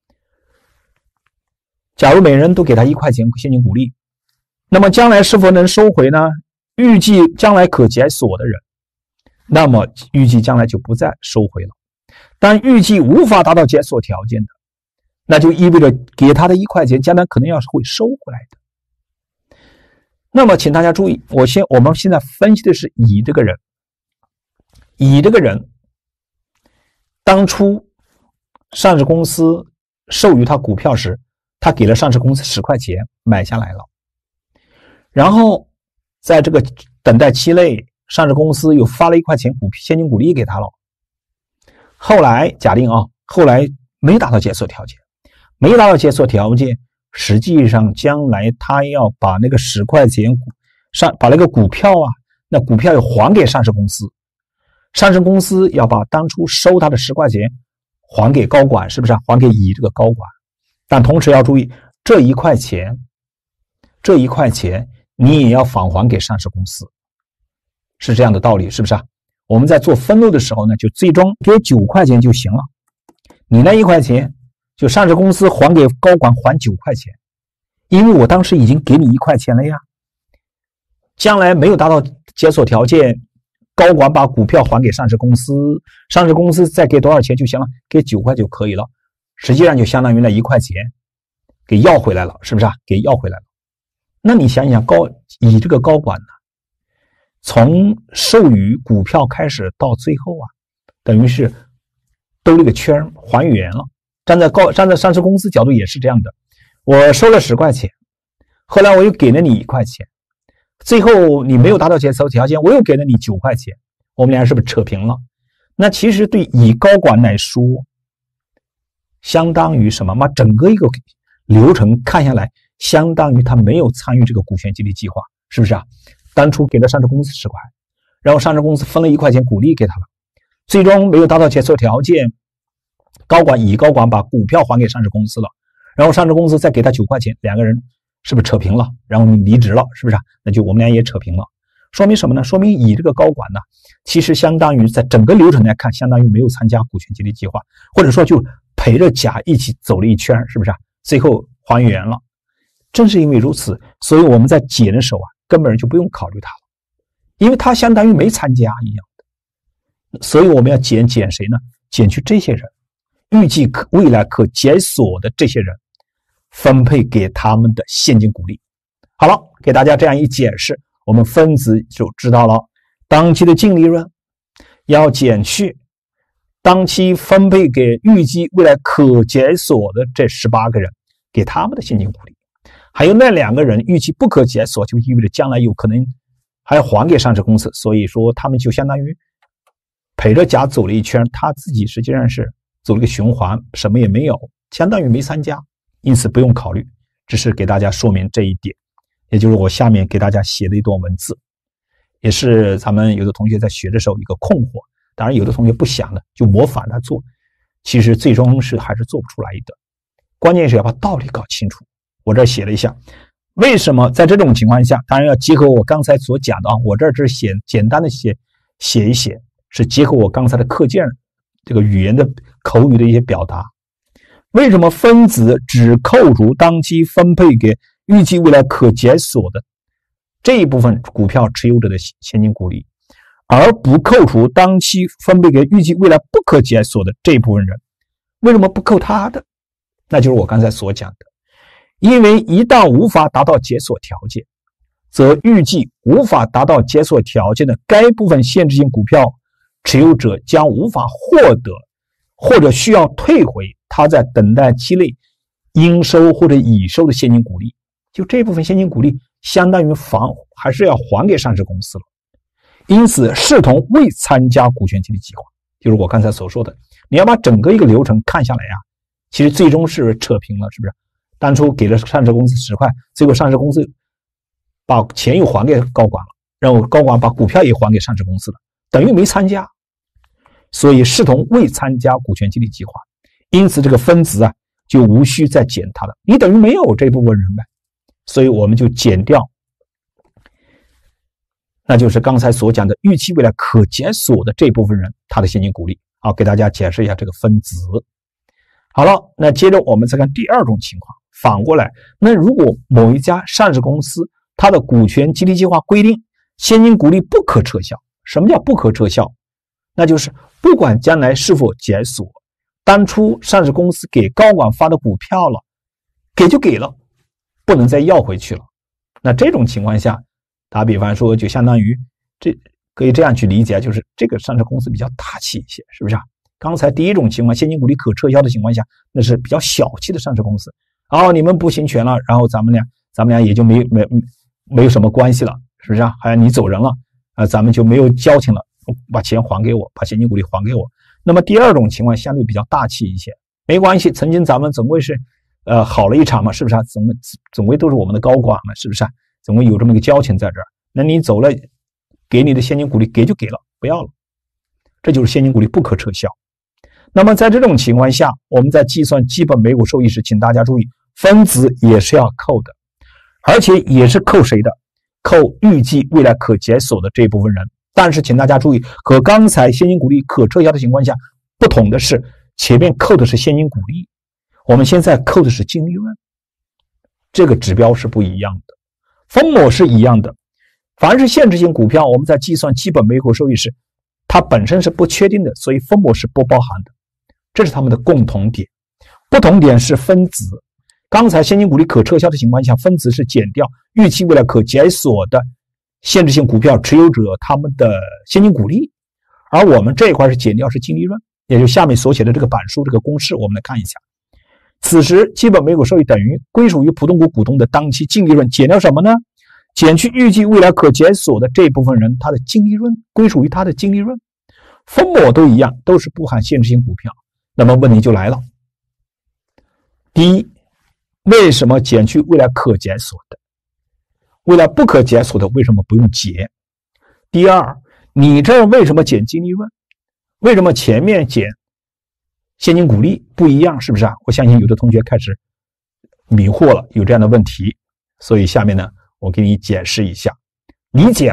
A: 假如每人都给他一块钱现金股利，那么将来是否能收回呢？预计将来可解锁的人，那么预计将来就不再收回了。但预计无法达到解锁条件的，那就意味着给他的一块钱将来可能要是会收回来的。那么请大家注意，我先我们现在分析的是乙这个人，乙这个人当初上市公司授予他股票时，他给了上市公司十块钱买下来了，然后在这个等待期内，上市公司又发了一块钱股现金股利给他了。后来假定啊，后来没达到解锁条件，没达到解锁条件，实际上将来他要把那个十块钱股上把那个股票啊，那股票要还给上市公司，上市公司要把当初收他的十块钱还给高管，是不是啊？还给乙这个高管。但同时要注意，这一块钱，这一块钱你也要返还给上市公司，是这样的道理，是不是啊？我们在做分录的时候呢，就最终给九块钱就行了，你那一块钱就上市公司还给高管还九块钱，因为我当时已经给你一块钱了呀。将来没有达到解锁条件，高管把股票还给上市公司，上市公司再给多少钱就行了，给九块就可以了，实际上就相当于那一块钱给要回来了，是不是啊？给要回来了。那你想想，高以这个高管呢，从授予股票开始到最后啊，等于是兜了个圈还原了。站在高站在上市公司角度也是这样的，我收了十块钱，后来我又给了你一块钱，最后你没有达到解锁条件，我又给了你九块钱，我们俩是不是扯平了？那其实对乙高管来说，相当于什么嘛？整个一个流程看下来，相当于他没有参与这个股权激励计划，是不是啊？当初给了上市公司十块，然后上市公司分了一块钱股利给他了，最终没有达到解锁条件，高管乙高管把股票还给上市公司了，然后上市公司再给他九块钱，两个人是不是扯平了？然后你离职了，是不是啊？那就我们俩也扯平了。 说明什么呢？说明乙这个高管呢，其实相当于在整个流程来看，相当于没有参加股权激励计划，或者说就陪着甲一起走了一圈，是不是啊？最后还原了。正是因为如此，所以我们在减的时候啊，根本就不用考虑他了，因为他相当于没参加一样的。所以我们要减减谁呢？减去这些人，预计可未来可解锁的这些人，分配给他们的现金股利。好了，给大家这样一解释，我们分子就知道了，当期的净利润要减去当期分配给预计未来可解锁的这十八个人给他们的现金股利，还有那两个人预期不可解锁，就意味着将来有可能还要还给上市公司，所以说他们就相当于陪着甲走了一圈，他自己实际上是走了个循环，什么也没有，相当于没参加，因此不用考虑，只是给大家说明这一点，也就是我下面给大家写的一段文字，也是咱们有的同学在学的时候一个困惑，当然有的同学不想的就模仿他做，其实最终是还是做不出来的，关键是要把道理搞清楚。我这写了一下，为什么在这种情况下，当然要结合我刚才所讲的啊，我这只是写简单的写写一写，是结合我刚才的课件这个语言的口语的一些表达。为什么分子只扣除当期分配给预计未来可解锁的这一部分股票持有者的现金股利，而不扣除当期分配给预计未来不可解锁的这一部分人？为什么不扣他的？那就是我刚才所讲的，因为一旦无法达到解锁条件，则预计无法达到解锁条件的该部分限制性股票持有者将无法获得或者需要退回他在等待期内应收或者已收的现金股利，就这部分现金股利相当于还还是要还给上市公司了，因此视同未参加股权激励计划。就是我刚才所说的，你要把整个一个流程看下来啊，其实最终是扯平了，是不是？当初给了上市公司十块，结果上市公司把钱又还给高管了，然后高管把股票也还给上市公司了，等于没参加，所以视同未参加股权激励计划，因此这个分子啊就无需再减它了，你等于没有这部分人呗，所以我们就减掉，那就是刚才所讲的预期未来可解锁的这部分人他的现金股利。好，给大家解释一下这个分子。好了，那接着我们再看第二种情况，反过来，那如果某一家上市公司它的股权激励计划规定现金股利不可撤销，什么叫不可撤销？那就是不管将来是否解锁，当初上市公司给高管发的股票了，给就给了，不能再要回去了。那这种情况下，打比方说就相当于这可以这样去理解，就是这个上市公司比较大气一些，是不是啊？刚才第一种情况，现金股利可撤销的情况下，那是比较小气的上市公司。哦，你们不行权了，然后咱们俩咱们俩也就没没没有什么关系了，是不是啊？好像你走人了，啊、呃，咱们就没有交情了，把钱还给我，把现金股利还给我。那么第二种情况相对比较大气一些，没关系，曾经咱们总归是呃好了一场嘛，是不是啊？总总归都是我们的高管嘛，是不是啊？总归有这么一个交情在这儿。那你走了，给你的现金股利给就给了，不要了，这就是现金股利不可撤销。那么在这种情况下，我们在计算基本每股收益时，请大家注意，分子也是要扣的，而且也是扣谁的？扣预计未来可解锁的这部分人。但是请大家注意，和刚才现金股利可撤销的情况下不同的是，前面扣的是现金股利，我们现在扣的是净利润，这个指标是不一样的，分母是一样的。凡是限制性股票，我们在计算基本每股收益时，它本身是不确定的，所以分母是不包含的，这是它们的共同点。不同点是分子，刚才现金股利可撤销的情况下，分子是减掉预期未来可解锁的限制性股票持有者他们的现金股利，而我们这一块是减掉是净利润，也就是下面所写的这个板书这个公式，我们来看一下。此时基本每股收益等于归属于普通股股东的当期净利润减掉什么呢？减去预计未来可解锁的这部分人他的净利润，归属于他的净利润，分母都一样，都是不含限制性股票。那么问题就来了，第一，为什么减去未来可解锁的？未来不可解锁的为什么不用减？第二，你这为什么减净利润？为什么前面减现金股利不一样？是不是啊？我相信有的同学开始迷惑了，有这样的问题，所以下面呢，我给你解释一下，理解了，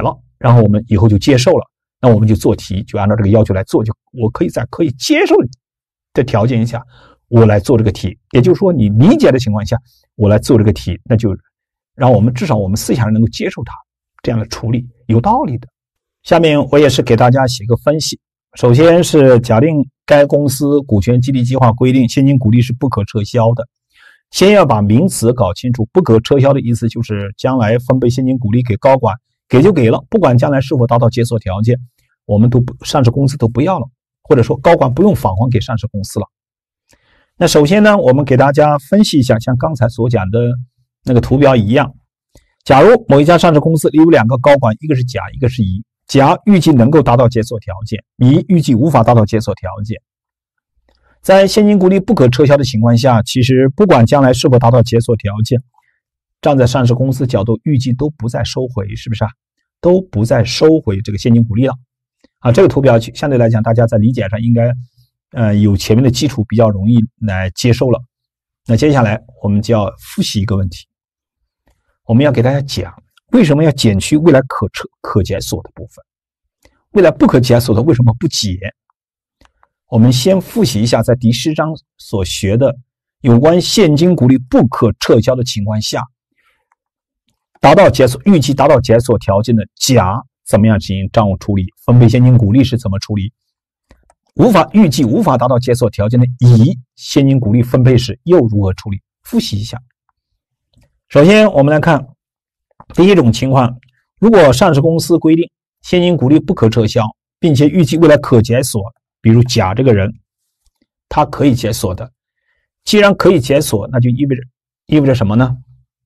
A: 然后我们以后就接受了，那我们就做题，就按照这个要求来做，就我可以在可以接受的条件下，我来做这个题。也就是说，你理解的情况下，我来做这个题，那就让我们至少我们思想上能够接受它这样的处理，有道理的。下面我也是给大家写个分析。首先是假定该公司股权激励计划规定现金股利是不可撤销的，先要把名词搞清楚。不可撤销的意思就是将来分配现金股利给高管，给就给了，不管将来是否达到解锁条件，我们都不上市公司都不要了，或者说高管不用返还给上市公司了。那首先呢，我们给大家分析一下，像刚才所讲的那个图表一样，假如某一家上市公司里有两个高管，一个是甲，一个是乙。甲预计能够达到解锁条件，乙预计无法达到解锁条件。在现金股利不可撤销的情况下，其实不管将来是否达到解锁条件，站在上市公司角度，预计都不再收回，是不是啊？都不再收回这个现金股利了啊。这个图表相对来讲，大家在理解上应该呃有前面的基础，比较容易来接受了。那接下来我们就要复习一个问题，我们要给大家讲为什么要减去未来可撤可解锁的部分，未来不可解锁的为什么不解？我们先复习一下在第十章所学的有关现金股利不可撤销的情况下，达到解锁预期达到解锁条件的甲怎么样进行账务处理，分配现金股利是怎么处理，无法预计无法达到解锁条件的乙现金股利分配时又如何处理？复习一下。首先我们来看第一种情况，如果上市公司规定现金股利不可撤销，并且预计未来可解锁，比如甲这个人他可以解锁的，既然可以解锁，那就意味着意味着什么呢？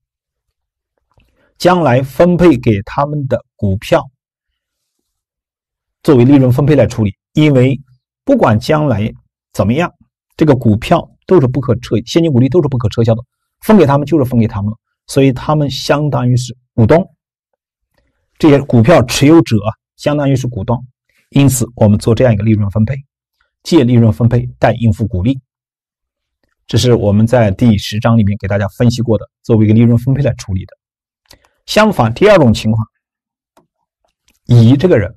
A: 将来分配给他们的股票作为利润分配来处理，因为不管将来怎么样，这个股票都是不可撤，现金股利都是不可撤销的，分给他们就是分给他们了，所以他们相当于是股东，这些股票持有者相当于是股东，因此我们做这样一个利润分配，借利润分配代应付股利，这是我们在第十章里面给大家分析过的，作为一个利润分配来处理的。相反，第二种情况，乙这个人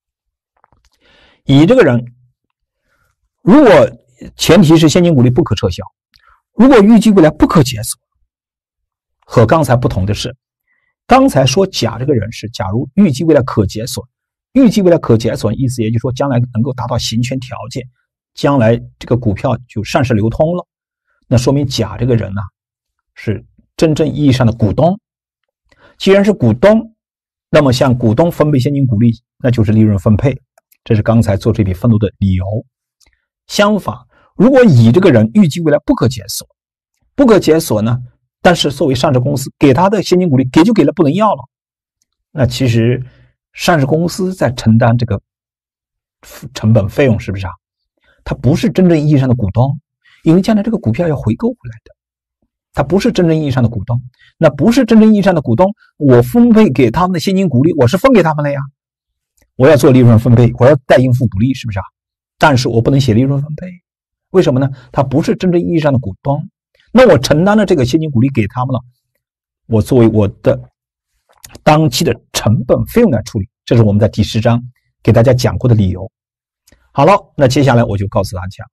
A: 乙这个人如果前提是现金股利不可撤销，如果预计未来不可解锁，和刚才不同的是，刚才说甲这个人是假如预计未来可解锁，预计未来可解锁意思也就是说将来能够达到行权条件，将来这个股票就上市流通了，那说明甲这个人呢、啊、是真正意义上的股东。既然是股东，那么向股东分配现金股利那就是利润分配，这是刚才做这笔分录的理由。相反，如果乙这个人预计未来不可解锁，不可解锁呢，但是作为上市公司给他的现金股利给就给了，不能要了，那其实上市公司在承担这个成本费用，是不是啊？他不是真正意义上的股东，因为将来这个股票要回购回来的，他不是真正意义上的股东。那不是真正意义上的股东，我分配给他们的现金股利，我是分给他们了呀，我要做利润分配，我要代应付股利，是不是啊？但是我不能写利润分配，为什么呢？他不是真正意义上的股东，那我承担了这个现金股利给他们了，我作为我的当期的成本费用来处理，这是我们在第十章给大家讲过的理由。好了，那接下来我就告诉大家，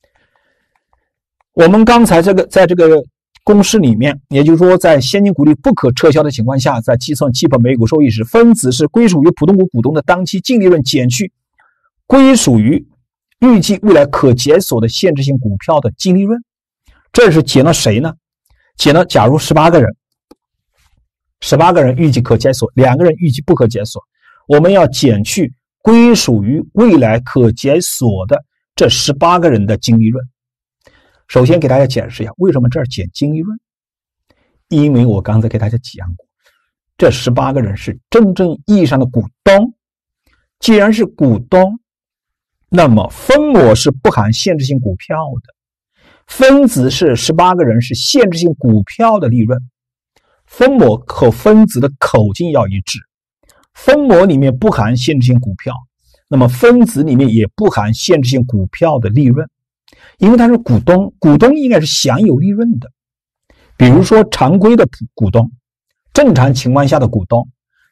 A: 我们刚才这个在这个公式里面，也就是说在现金股利不可撤销的情况下，在计算基本每股收益时，分子是归属于普通股股东的当期净利润减去归属于预计未来可解锁的限制性股票的净利润。这是减了谁呢？减了假如十八个人十八个人预计可解锁，两个人预计不可解锁，我们要减去归属于未来可解锁的这十八个人的净利润。首先给大家解释一下为什么这儿减净利润，因为我刚才给大家讲过，这十八个人是真正意义上的股东，既然是股东，那么分母是不含限制性股票的，分子是十八个人是限制性股票的利润，分母和分子的口径要一致，分母里面不含限制性股票，那么分子里面也不含限制性股票的利润，因为它是股东，股东应该是享有利润的。比如说常规的股东，正常情况下的股东，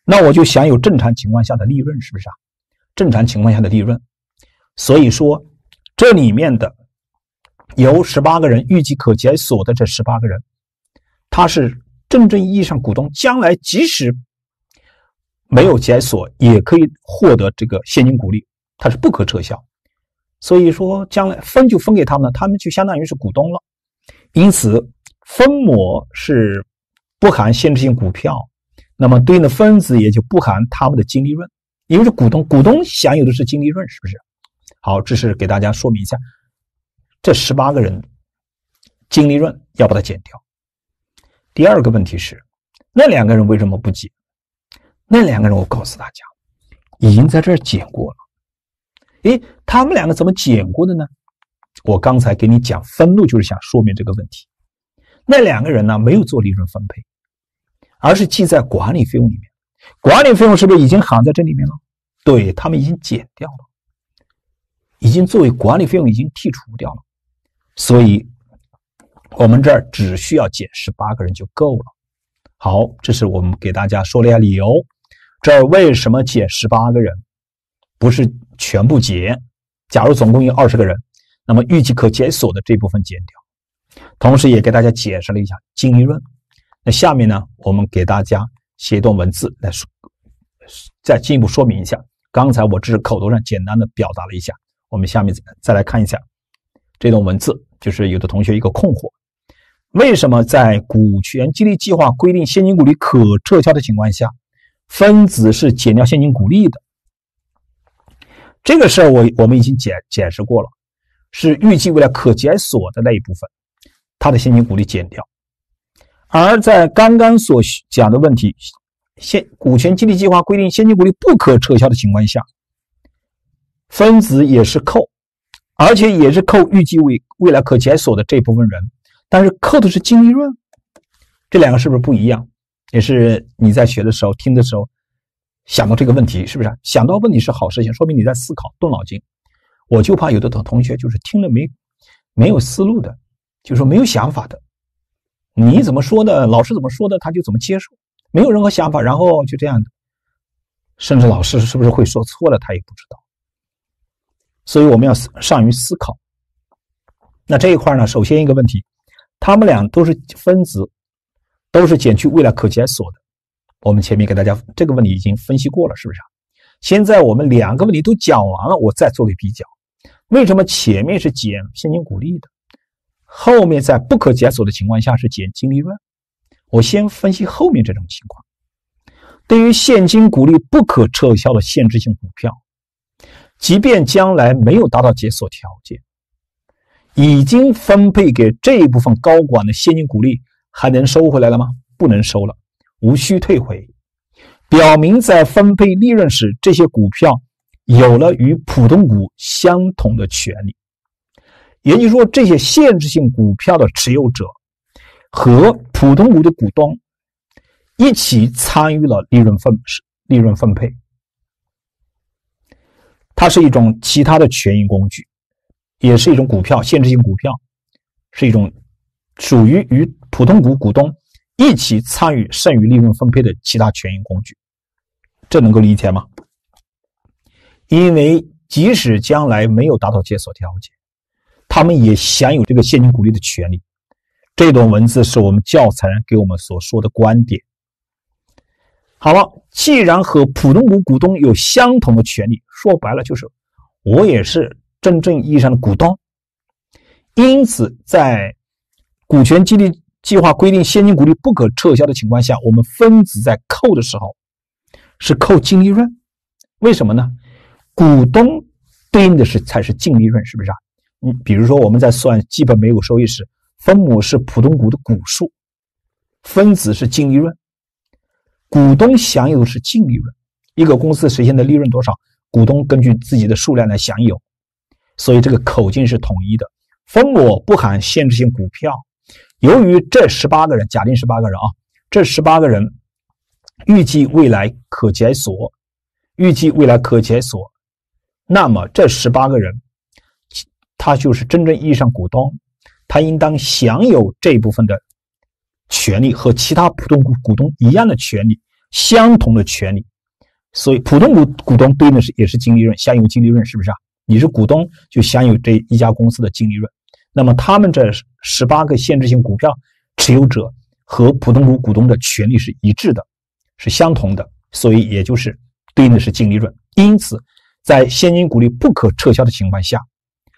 A: 那我就享有正常情况下的利润，是不是啊？正常情况下的利润。所以说这里面的有十八个人预计可解锁的这十八个人，他是真正意义上股东，将来即使没有解锁也可以获得这个现金股利，它是不可撤销。所以说将来分就分给他们了，他们就相当于是股东了。因此分母是不含限制性股票，那么对应的分子也就不含他们的净利润，因为是股东，股东享有的是净利润，是不是？好，这是给大家说明一下，这十八个人净利润要把它减掉。第二个问题是，那两个人为什么不减？那两个人我告诉大家，已经在这儿减过了。诶，他们两个怎么减过的呢？我刚才给你讲分录就是想说明这个问题。那两个人呢，没有做利润分配，而是记在管理费用里面。管理费用是不是已经含在这里面了？对，他们已经减掉了，已经作为管理费用已经剔除掉了。所以我们这儿只需要减十八个人就够了。好，这是我们给大家说了一下理由。这儿为什么减十八个人，不是全部减？假如总共有二十个人，那么预计可解锁的这部分减掉。同时也给大家解释了一下净利润。那下面呢，我们给大家写一段文字来说，再进一步说明一下。刚才我只是口头上简单的表达了一下，我们下面再来看一下这段文字，就是有的同学一个困惑，为什么在股权激励计划规定现金股利可撤销的情况下，分子是减掉现金股利的？这个事儿我我们已经解解释过了，是预计未来可解锁的那一部分，它的现金股利减掉。而在刚刚所讲的问题，现股权激励计划规定现金股利不可撤销的情况下，分子也是扣，而且也是扣预计未未来可解锁的这部分人，但是扣的是净利润。这两个是不是不一样？也是你在学的时候听的时候想到这个问题，是不是？想到问题是好事情，说明你在思考，动脑筋。我就怕有的同学就是听了没没有思路的，就是说没有想法的，你怎么说的，老师怎么说的，他就怎么接受，没有任何想法，然后就这样的，甚至老师是不是会说错了，他也不知道。所以我们要善于思考。那这一块呢，首先一个问题，他们俩都是分子，都是减去未来可解锁的。我们前面给大家这个问题已经分析过了，是不是？现在我们两个问题都讲完了，我再做个比较。为什么前面是减现金股利的，后面在不可解锁的情况下是减净利润？我先分析后面这种情况。对于现金股利不可撤销的限制性股票，即便将来没有达到解锁条件，已经分配给这一部分高管的现金股利还能收回来了吗？不能收了，无需退回。表明在分配利润时，这些股票有了与普通股相同的权利。也就是说，这些限制性股票的持有者和普通股的股东一起参与了利润分利润分配。它是一种其他的权益工具，也是一种股票，限制性股票是一种属于与普通股股东一起参与剩余利润分配的其他权益工具。这能够理解吗？因为即使将来没有达到解锁条件，他们也享有这个现金股利的权利。这段文字是我们教材人给我们所说的观点。好了，既然和普通股股东有相同的权利，说白了就是我也是真正意义上的股东，因此在股权激励计划规定现金股利不可撤销的情况下，我们分子在扣的时候是扣净利润。为什么呢？股东对应的是才是净利润，是不是啊？你比如说我们在算基本每股收益时，分母是普通股的股数，分子是净利润，股东享有的是净利润。一个公司实现的利润多少，股东根据自己的数量来享有，所以这个口径是统一的。分母不含限制性股票。由于这十八个人，假定十八个人啊，这十八个人预计未来可解锁，预计未来可解锁，那么这十八个人他就是真正意义上股东，他应当享有这部分的权利，和其他普通股股东一样的权利， 相同的权利。所以普通股股东对应的是也是净利润，享有净利润，是不是啊？你是股东就享有这一家公司的净利润。那么他们这十八个限制性股票持有者和普通股股东的权利是一致的，是相同的，所以也就是对应的是净利润。因此在现金股利不可撤销的情况下，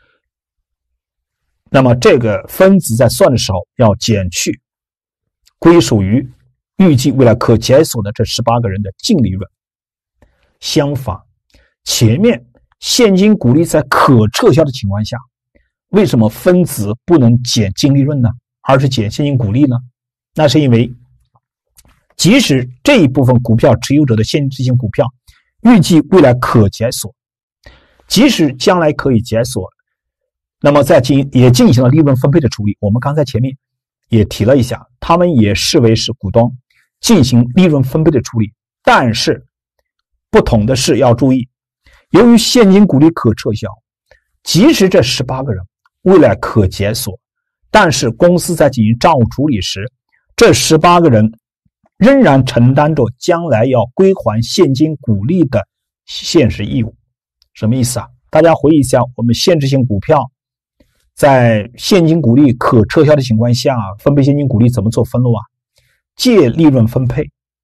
A: 那么这个分子在算的时候要减去归属于预计未来可解锁的这十八个人的净利润。相反，前面现金股利在可撤销的情况下，为什么分子不能减净利润呢，而是减现金股利呢？那是因为即使这一部分股票持有者的现金性股票预计未来可解锁，即使将来可以解锁，那么在进也进行了利润分配的处理。我们刚才前面也提了一下，他们也视为是股东进行利润分配的处理。但是不同的是要注意，由于现金股利可撤销，即使这十八个人未来可解锁，但是公司在进行账务处理时，这十八个人仍然承担着将来要归还现金股利的现实义务。什么意思啊？大家回忆一下，我们限制性股票在现金股利可撤销的情况下，分配现金股利怎么做分录啊？借利润分配，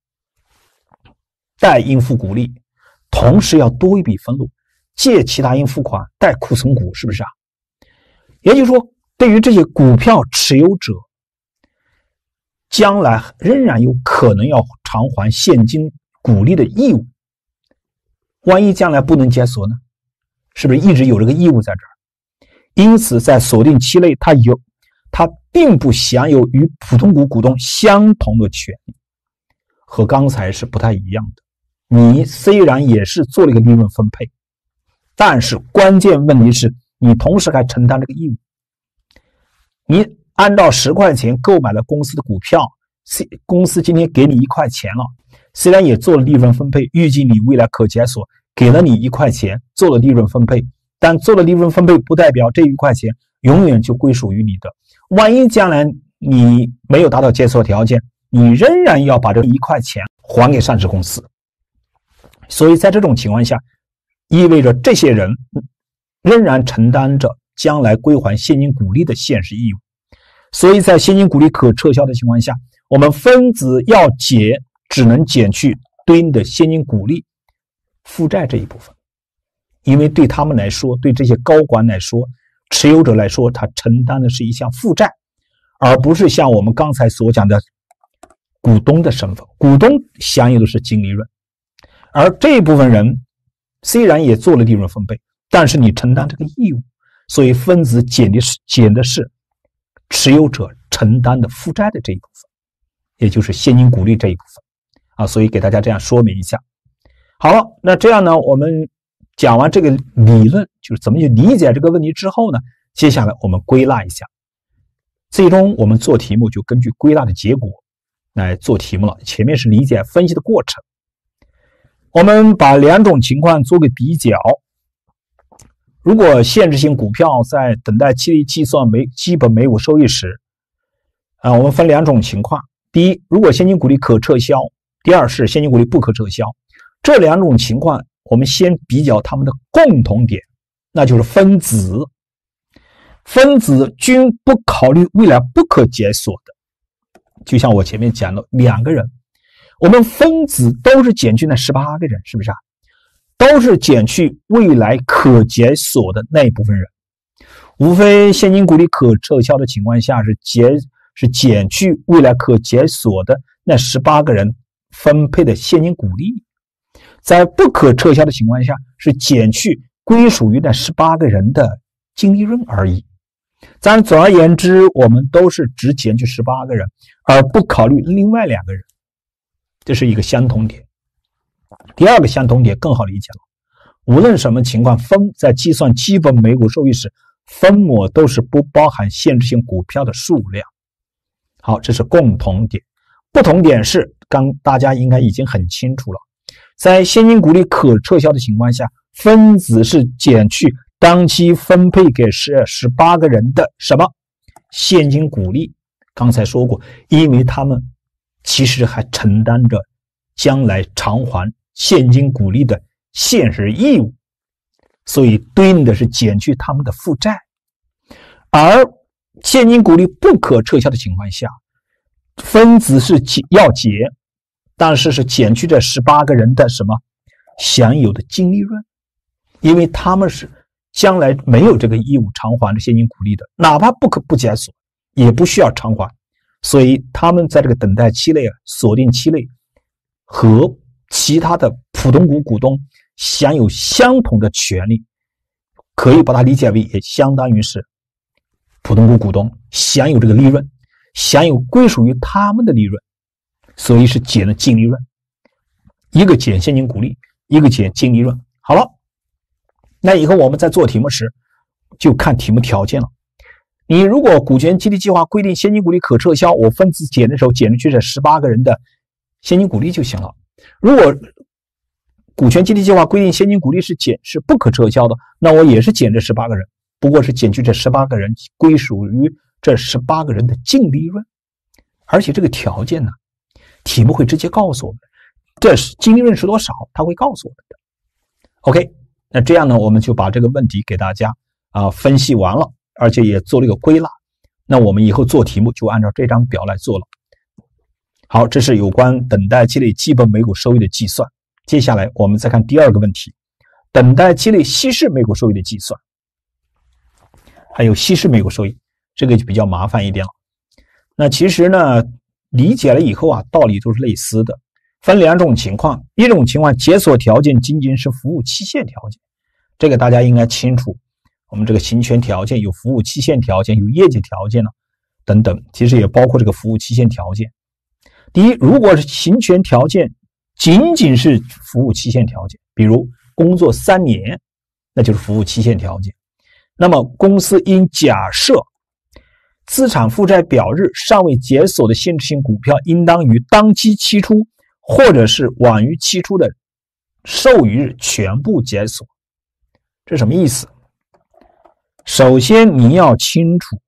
A: 贷应付股利，同时要多一笔分录，借其他应付款，贷库存股，是不是啊？也就是说，对于这些股票持有者，将来仍然有可能要偿还现金股利的义务。万一将来不能解锁呢？是不是一直有这个义务在这儿？因此，在锁定期内，他有他并不享有与普通股股东相同的权利，和刚才是不太一样的。你虽然也是做了一个利润分配，但是关键问题是你同时还承担这个义务。你按照十块钱购买了公司的股票，公司今天给你一块钱了，虽然也做了利润分配，预计你未来可解锁，给了你一块钱，做了利润分配，但做了利润分配不代表这一块钱永远就归属于你的。万一将来你没有达到解锁条件，你仍然要把这一块钱还给上市公司。所以在这种情况下，意味着这些人仍然承担着将来归还现金股利的现实义务。所以在现金股利可撤销的情况下，我们分子要减，只能减去对应的现金股利负债这一部分。因为对他们来说，对这些高管来说，持有者来说，他承担的是一项负债，而不是像我们刚才所讲的股东的身份。股东享有的是净利润，而这一部分人虽然也做了利润分配，但是你承担这个义务，所以分子减的是减的是持有者承担的负债的这一部分，也就是现金股利这一部分啊。所以给大家这样说明一下。好了，那这样呢，我们讲完这个理论，就是怎么去理解这个问题之后呢，接下来我们归纳一下。最终我们做题目就根据归纳的结果来做题目了。前面是理解分析的过程。我们把两种情况做个比较。如果限制性股票在等待期内计算每基本每股收益时，啊，我们分两种情况。第一，如果现金股利可撤销；第二是现金股利不可撤销。这两种情况，我们先比较它们的共同点，那就是分子。分子均不考虑未来不可解锁的，就像我前面讲的两个人，我们分子都是减去那十八个人，是不是啊？都是减去未来可解锁的那一部分人，无非现金股利可撤销的情况下是减是减去未来可解锁的那十八个人分配的现金股利，在不可撤销的情况下是减去归属于那十八个人的净利润而已。但总而言之，我们都是只减去十八个人，而不考虑另外两个人，这是一个相同点。第二个相同点更好理解了，无论什么情况，分在计算基本每股收益时，分母都是不包含限制性股票的数量。好，这是共同点。不同点是，刚大家应该已经很清楚了，在现金股利可撤销的情况下，分子是减去当期分配给十十八个人的什么现金股利。刚才说过，因为他们其实还承担着将来偿还现金股利的现实义务，所以对应的是减去他们的负债。而现金股利不可撤销的情况下，分子是要结，但是是减去这十八个人的什么享有的净利润，因为他们是将来没有这个义务偿还的现金股利的，哪怕不可不解锁也不需要偿还，所以他们在这个等待期内啊，锁定期内和其他的普通股股东享有相同的权利，可以把它理解为也相当于是普通股股东享有这个利润，享有归属于他们的利润，所以是减了净利润，一个减现金股利，一个减净利润。好了，那以后我们在做题目时就看题目条件了。你如果股权激励计划规定现金股利可撤销，我分子减的时候减出去这十八个人的现金股利就行了。如果股权激励计划规定现金股利是减是不可撤销的，那我也是减这十八个人，不过是减去这十八个人归属于这十八个人的净利润。而且这个条件呢，题目会直接告诉我们这净利润是多少，它会告诉我们的。 OK， 那这样呢，我们就把这个问题给大家啊分析完了，而且也做了一个归纳。那我们以后做题目就按照这张表来做了。好，这是有关等待期内基本每股收益的计算。接下来我们再看第二个问题，等待期内稀释每股收益的计算。还有稀释每股收益，这个就比较麻烦一点了。那其实呢，理解了以后啊，道理都是类似的，分两种情况。一种情况，解锁条件仅仅是服务期限条件，这个大家应该清楚。我们这个行权条件有服务期限条件，有业绩条件呢，等等，其实也包括这个服务期限条件。第一，如果是行权条件仅仅是服务期限条件，比如工作三年，那就是服务期限条件。那么公司应假设资产负债表日尚未解锁的限制性股票应当于当期期初或者是晚于期初的授予日全部解锁。这什么意思？首先你要清楚，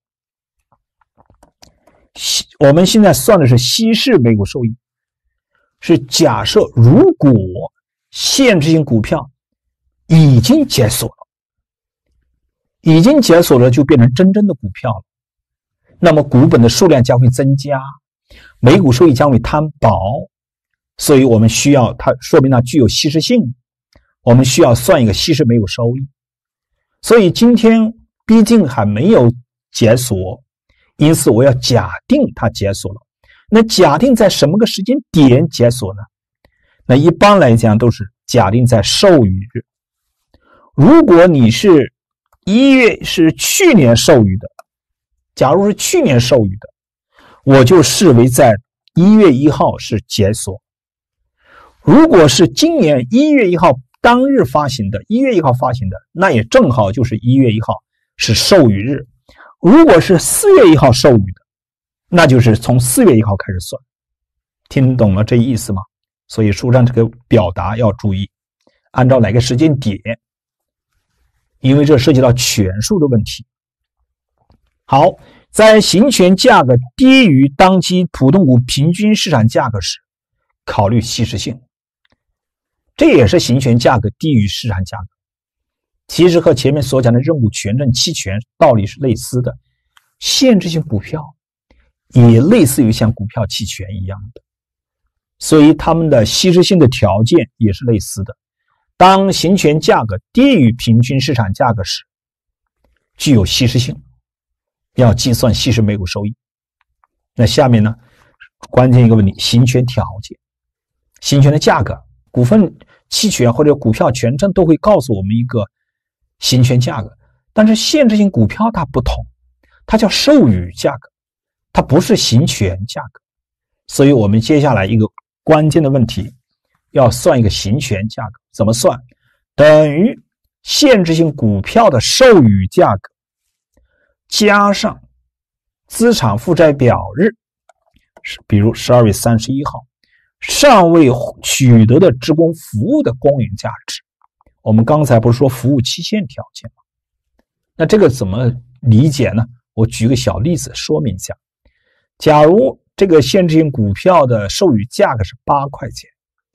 A: 我们现在算的是稀释每股收益，是假设如果限制性股票已经解锁了，已经解锁了就变成真正的股票了，那么股本的数量将会增加，每股收益将会摊薄，所以我们需要它说明它具有稀释性，我们需要算一个稀释每股收益。所以今天毕竟还没有解锁，因此我要假定它解锁了。那假定在什么个时间点解锁呢？那一般来讲都是假定在授予日。如果你是一月是去年授予的，假如是去年授予的，我就视为在一月一号是解锁。如果是今年一月一号当日发行的，一月一号发行的，那也正好就是一月一号是授予日。如果是四月一号授予的，那就是从四月一号开始算。听懂了这意思吗？所以书上这个表达要注意，按照哪个时间点，因为这涉及到权数的问题。好，在行权价格低于当期普通股平均市场价格时，考虑稀释性。这也是行权价格低于市场价格，其实和前面所讲的认股权证期权道理是类似的。限制性股票也类似于像股票期权一样的，所以它们的稀释性的条件也是类似的。当行权价格低于平均市场价格时，具有稀释性，要计算稀释每股收益。那下面呢，关键一个问题，行权条件。行权的价格，股份期权或者股票权证都会告诉我们一个行权价格，但是限制性股票它不同，它叫授予价格，它不是行权价格。所以我们接下来一个关键的问题，要算一个行权价格，怎么算？等于限制性股票的授予价格加上资产负债表日，比如十二月三十一号尚未取得的职工服务的公允价值。我们刚才不是说服务期限条件吗？那这个怎么理解呢？我举个小例子说明一下。假如这个限制性股票的授予价格是八块钱，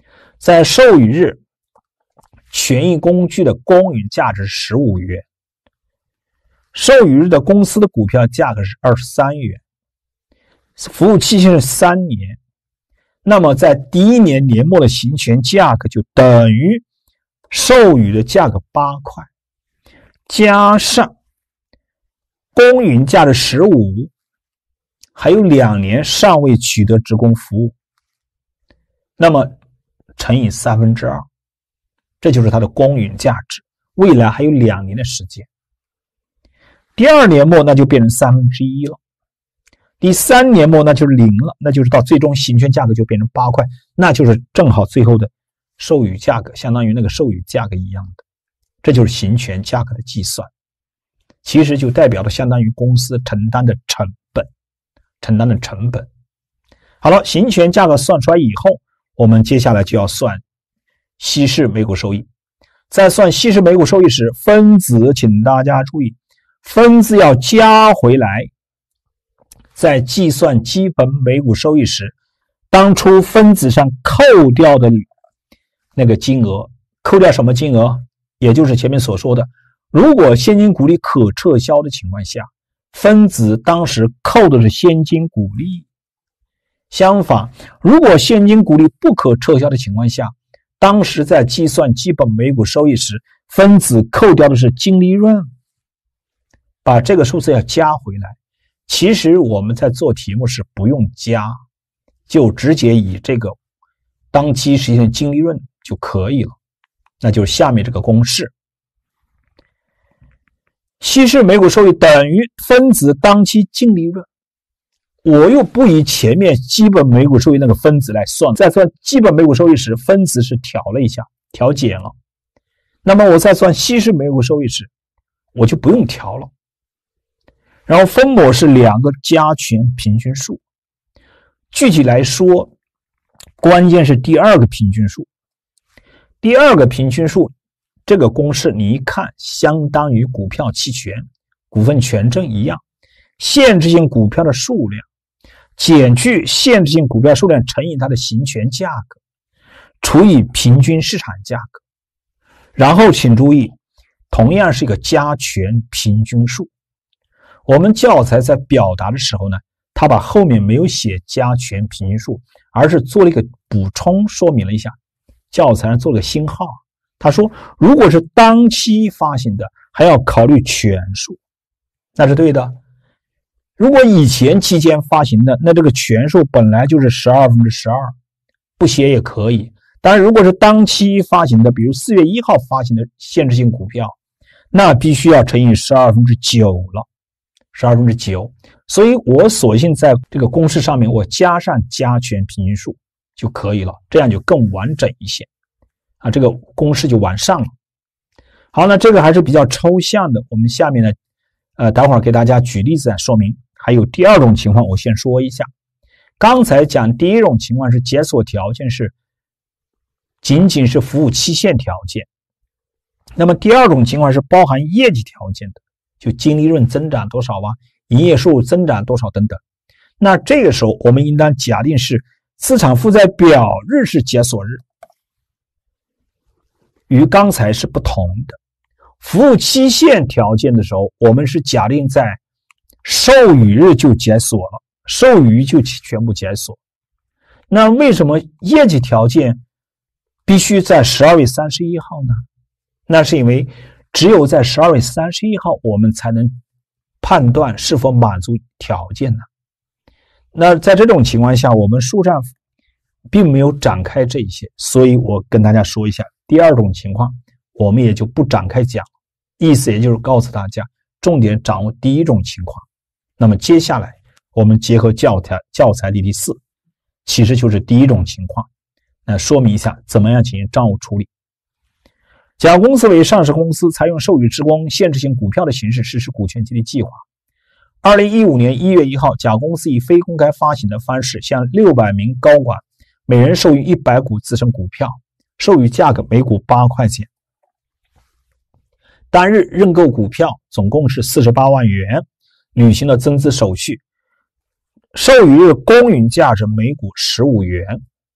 A: 在授予日，权益工具的公允价值十五元，授予日的公司的股票价格是二十三元，服务期限是三年。那么在第一年年末的行权价格就等于授予的价格八块，加上公允价值十五，还有两年尚未取得职工服务，那么乘以三分之二，这就是它的公允价值。未来还有两年的时间。第二年末那就变成三分之一了。第三年末那就是零了，那就是到最终行权价格就变成八块，那就是正好最后的授予价格，相当于那个授予价格一样的。这就是行权价格的计算，其实就代表了相当于公司承担的成本，承担的成本。好了，行权价格算出来以后，我们接下来就要算稀释每股收益。在算稀释每股收益时，分子请大家注意，分子要加回来。在计算基本每股收益时，当初分子上扣掉的那个金额，扣掉什么金额？也就是前面所说的，如果现金股利可撤销的情况下，分子当时扣的是现金股利。相反，如果现金股利不可撤销的情况下，当时在计算基本每股收益时，分子扣掉的是净利润。把这个数字要加回来。其实我们在做题目是不用加，就直接以这个当期实现净利润就可以了，那就是下面这个公式。稀释每股收益等于分子当期净利润，我又不以前面基本每股收益那个分子来算，在算基本每股收益时，分子是调了一下，调减了。那么我在算稀释每股收益时，我就不用调了。然后分母是两个加权平均数，具体来说，关键是第二个平均数。第二个平均数这个公式你一看，相当于股票期权、股份权证一样，限制性股票的数量减去限制性股票数量乘以它的行权价格，除以平均市场价格。然后请注意，同样是一个加权平均数。我们教材在表达的时候呢，他把后面没有写加权平均数，而是做了一个补充，说明了一下。教材上做了个星号，他说如果是当期发行的，还要考虑权数，那是对的。如果以前期间发行的，那这个权数本来就是十二分之十二，不写也可以。当然如果是当期发行的，比如四月一号发行的限制性股票，那必须要乘以十二分之九了。十二分之九，所以我索性在这个公式上面我加上加权平均数就可以了，这样就更完整一些啊，这个公式就完善了。好，那这个还是比较抽象的，我们下面呢，呃，待会儿给大家举例子来说明。还有第二种情况，我先说一下。刚才讲第一种情况是解锁条件是仅仅是服务期限条件，那么第二种情况是包含业绩条件的。就净利润增长多少啊，营业收入增长多少等等。那这个时候我们应当假定是资产负债表日是解锁日，与刚才是不同的。服务期限条件的时候，我们是假定在授予日就解锁了，授予就全部解锁。那为什么业绩条件必须在十二月三十一号呢？那是因为只有在十二月三十一号，我们才能判断是否满足条件呢。那在这种情况下，我们书上并没有展开这一些，所以我跟大家说一下第二种情况，我们也就不展开讲，意思也就是告诉大家，重点掌握第一种情况。那么接下来我们结合教材教材的第四，其实就是第一种情况，那说明一下怎么样进行账务处理。甲公司为上市公司，采用授予职工限制性股票的形式实施股权激励计划。二零一五年一月一号，甲公司以非公开发行的方式向六百名高管每人授予一百股自身股票，授予价格每股八块钱。当日认购股票总共是四十八万元，履行了增资手续。授予日公允价值每股十五元。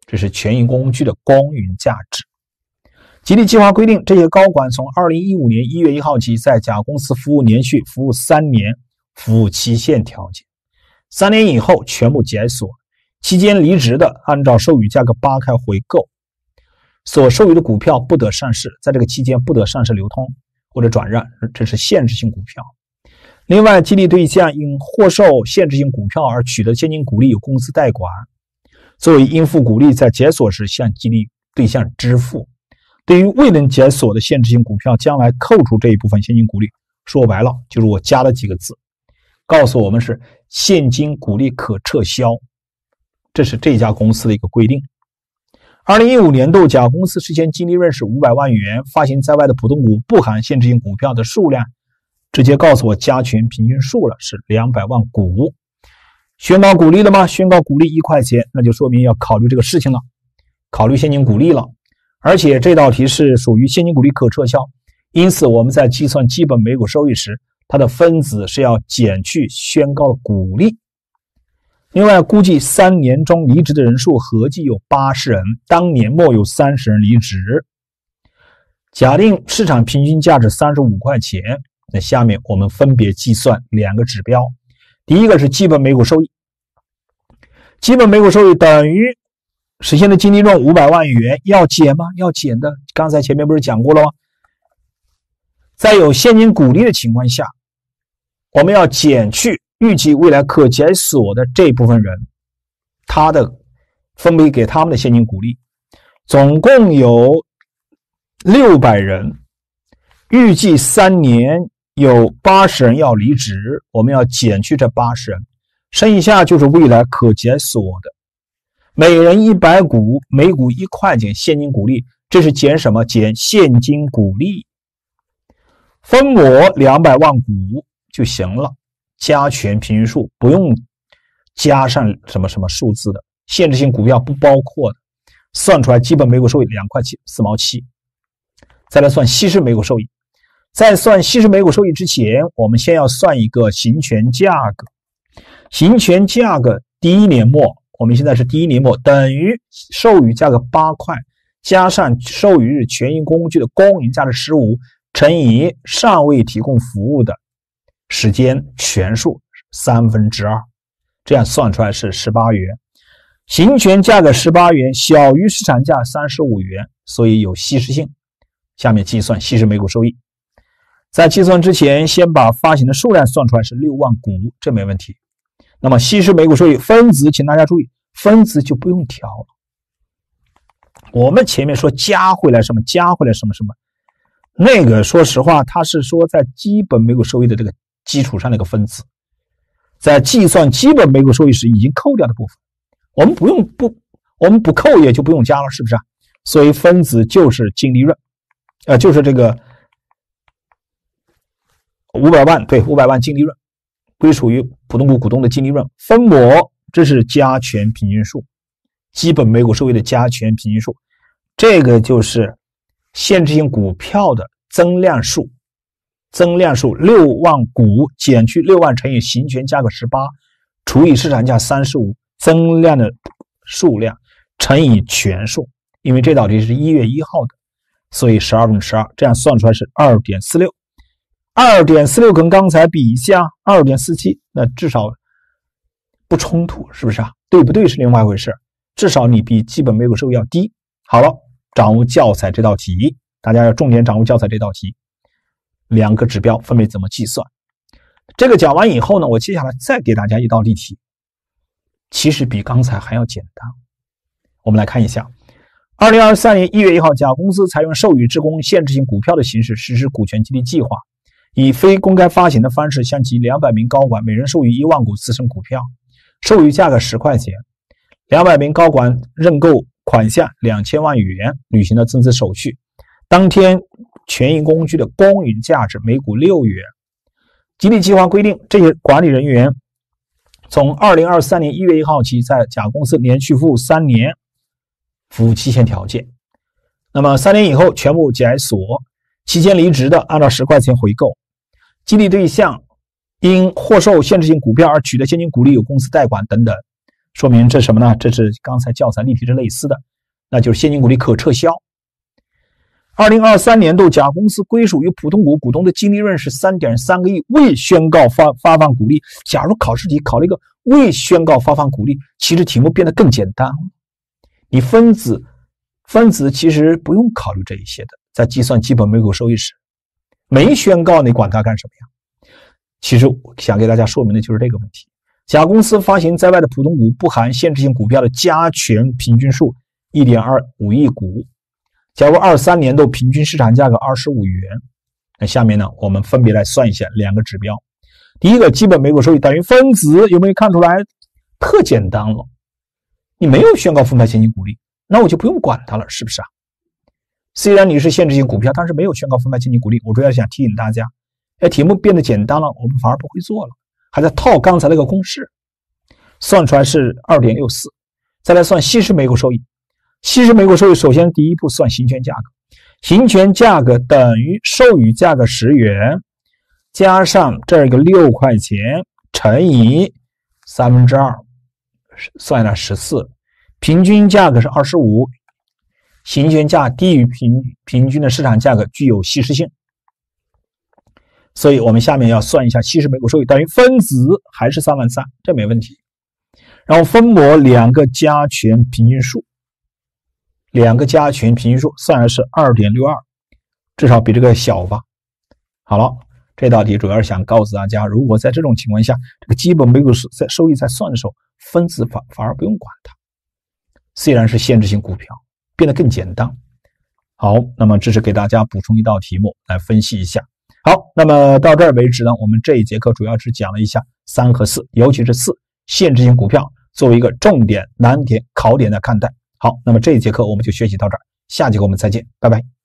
A: 这是权益工具的公允价值。激励计划规定，这些高管从二零一五年一月一号起在甲公司服务连续服务三年，服务期限条件。三年以后全部解锁，期间离职的按照授予价格八开回购，所授予的股票不得上市，在这个期间不得上市流通或者转让，这是限制性股票。另外，激励对象因获授限制性股票而取得现金股利由公司代管，作为应付股利在解锁时向激励对象支付。对于未能解锁的限制性股票，将来扣除这一部分现金股利。说白了，就是我加了几个字，告诉我们是现金股利可撤销，这是这家公司的一个规定。二零一五年度甲公司实现净利润是五百万元，发行在外的普通股不含限制性股票的数量，直接告诉我加权平均数了，是两百万股。宣告股利了吗？宣告股利一块钱，那就说明要考虑这个事情了，考虑现金股利了。而且这道题是属于现金股利可撤销，因此我们在计算基本每股收益时，它的分子是要减去宣告的股利。另外，估计三年中离职的人数合计有八十人，当年末有三十人离职。假定市场平均价值三十五块钱，那下面我们分别计算两个指标。第一个是基本每股收益，基本每股收益等于实现的净利润五百万元，要减吗？要减的，刚才前面不是讲过了吗？在有现金股利的情况下，我们要减去预计未来可解锁的这部分人，他的分配给他们的现金股利，总共有六百人，预计三年有八十人要离职，我们要减去这八十人，剩下就是未来可解锁的。每人一百股，每股一块钱现金股利，这是减什么？减现金股利。分母两百万股就行了，加权平均数不用加上什么什么数字的，限制性股票不包括的，算出来基本每股收益两块七四毛七。再来算稀释每股收益，在算稀释每股收益之前，我们先要算一个行权价格。行权价格第一年末，我们现在是第一年末，等于授予价格八块加上授予日权益工具的公允价值十五乘以尚未提供服务的时间权数三分之二，这样算出来是十八元。行权价格十八元，小于市场价三十五元，所以有稀释性。下面计算稀释每股收益。在计算之前，先把发行的数量算出来是六万股，这没问题。那么稀释每股收益分子，请大家注意，分子就不用调了。我们前面说加回来什么，加回来什么什么，那个说实话，它是说在基本每股收益的这个基础上的一个分子，在计算基本每股收益时已经扣掉的部分，我们不用不，我们不扣也就不用加了，是不是啊？所以分子就是净利润，呃，就是这个五百万，对，五百万净利润归属于普通股股东的净利润。分母这是加权平均数，基本每股收益的加权平均数，这个就是限制性股票的增量数，增量数六万股减去六万乘以行权价格十八除以市场价三十五，增量的数量乘以权数，因为这道题是一月一号的，所以十二分之十二，这样算出来是 二点四六。二点四六 跟刚才比一下 二点四七， 那至少不冲突，是不是啊？对不对是另外一回事，至少你比基本每股收益要低。好了，掌握教材这道题，大家要重点掌握教材这道题，两个指标分别怎么计算。这个讲完以后呢，我接下来再给大家一道例题，其实比刚才还要简单。我们来看一下，二零二三年一月一号，甲公司采用授予职工限制性股票的形式实施股权激励计划，以非公开发行的方式向其两百名高管每人授予一万股自身股票，授予价格十块钱，两百名高管认购款项两千万元，履行了增资手续。当天权益工具的公允价值每股六元。激励计划规定，这些管理人员从二零二三年一月一号起在甲公司连续服务三年，服务期限条件。那么三年以后全部解锁，期间离职的按照十块钱回购。激励对象因获授限制性股票而取得现金股利由公司代管等等， 说明这是什么呢？这是刚才教材例题是类似的，那就是现金股利可撤销。二零二三年度甲公司归属于普通股股东的净利润是 三点三个亿，未宣告发发放股利。假如考试题考了一个未宣告发放股利，其实题目变得更简单了。你分子分子其实不用考虑这一些的，在计算基本每股收益时，没宣告你管它干什么呀？其实想给大家说明的就是这个问题。甲公司发行在外的普通股不含限制性股票的加权平均数 一点二五亿股。假如二三年度平均市场价格二十五元，那下面呢，我们分别来算一下两个指标。第一个，基本每股收益等于分子，有没有看出来？特简单了。你没有宣告分派现金股利，那我就不用管它了，是不是啊？虽然你是限制性股票，但是没有宣告分派现金股利，我主要想提醒大家，哎，题目变得简单了，我们反而不会做了，还在套刚才那个公式，算出来是 二点六四。再来算稀释每股收益。稀释每股收益，首先第一步算行权价格，行权价格等于授予价格十元，加上这个六块钱乘以三分之二，算了十四，平均价格是二十五，行权价低于平平均的市场价格，具有稀释性。所以我们下面要算一下稀释每股收益等于分子还是三万三，这没问题。然后分母两个加权平均数。两个加权平均数算来是 二点六二， 至少比这个小吧。好了，这道题主要是想告诉大家，如果在这种情况下，这个基本每股收益在算的时候，分子反反而不用管它。虽然是限制性股票，变得更简单。好，那么这是给大家补充一道题目来分析一下。好，那么到这儿为止呢，我们这一节课主要是讲了一下三和四，尤其是四限制性股票作为一个重点难点考点的看待。好，那么这一节课我们就学习到这儿，下节课我们再见，拜拜。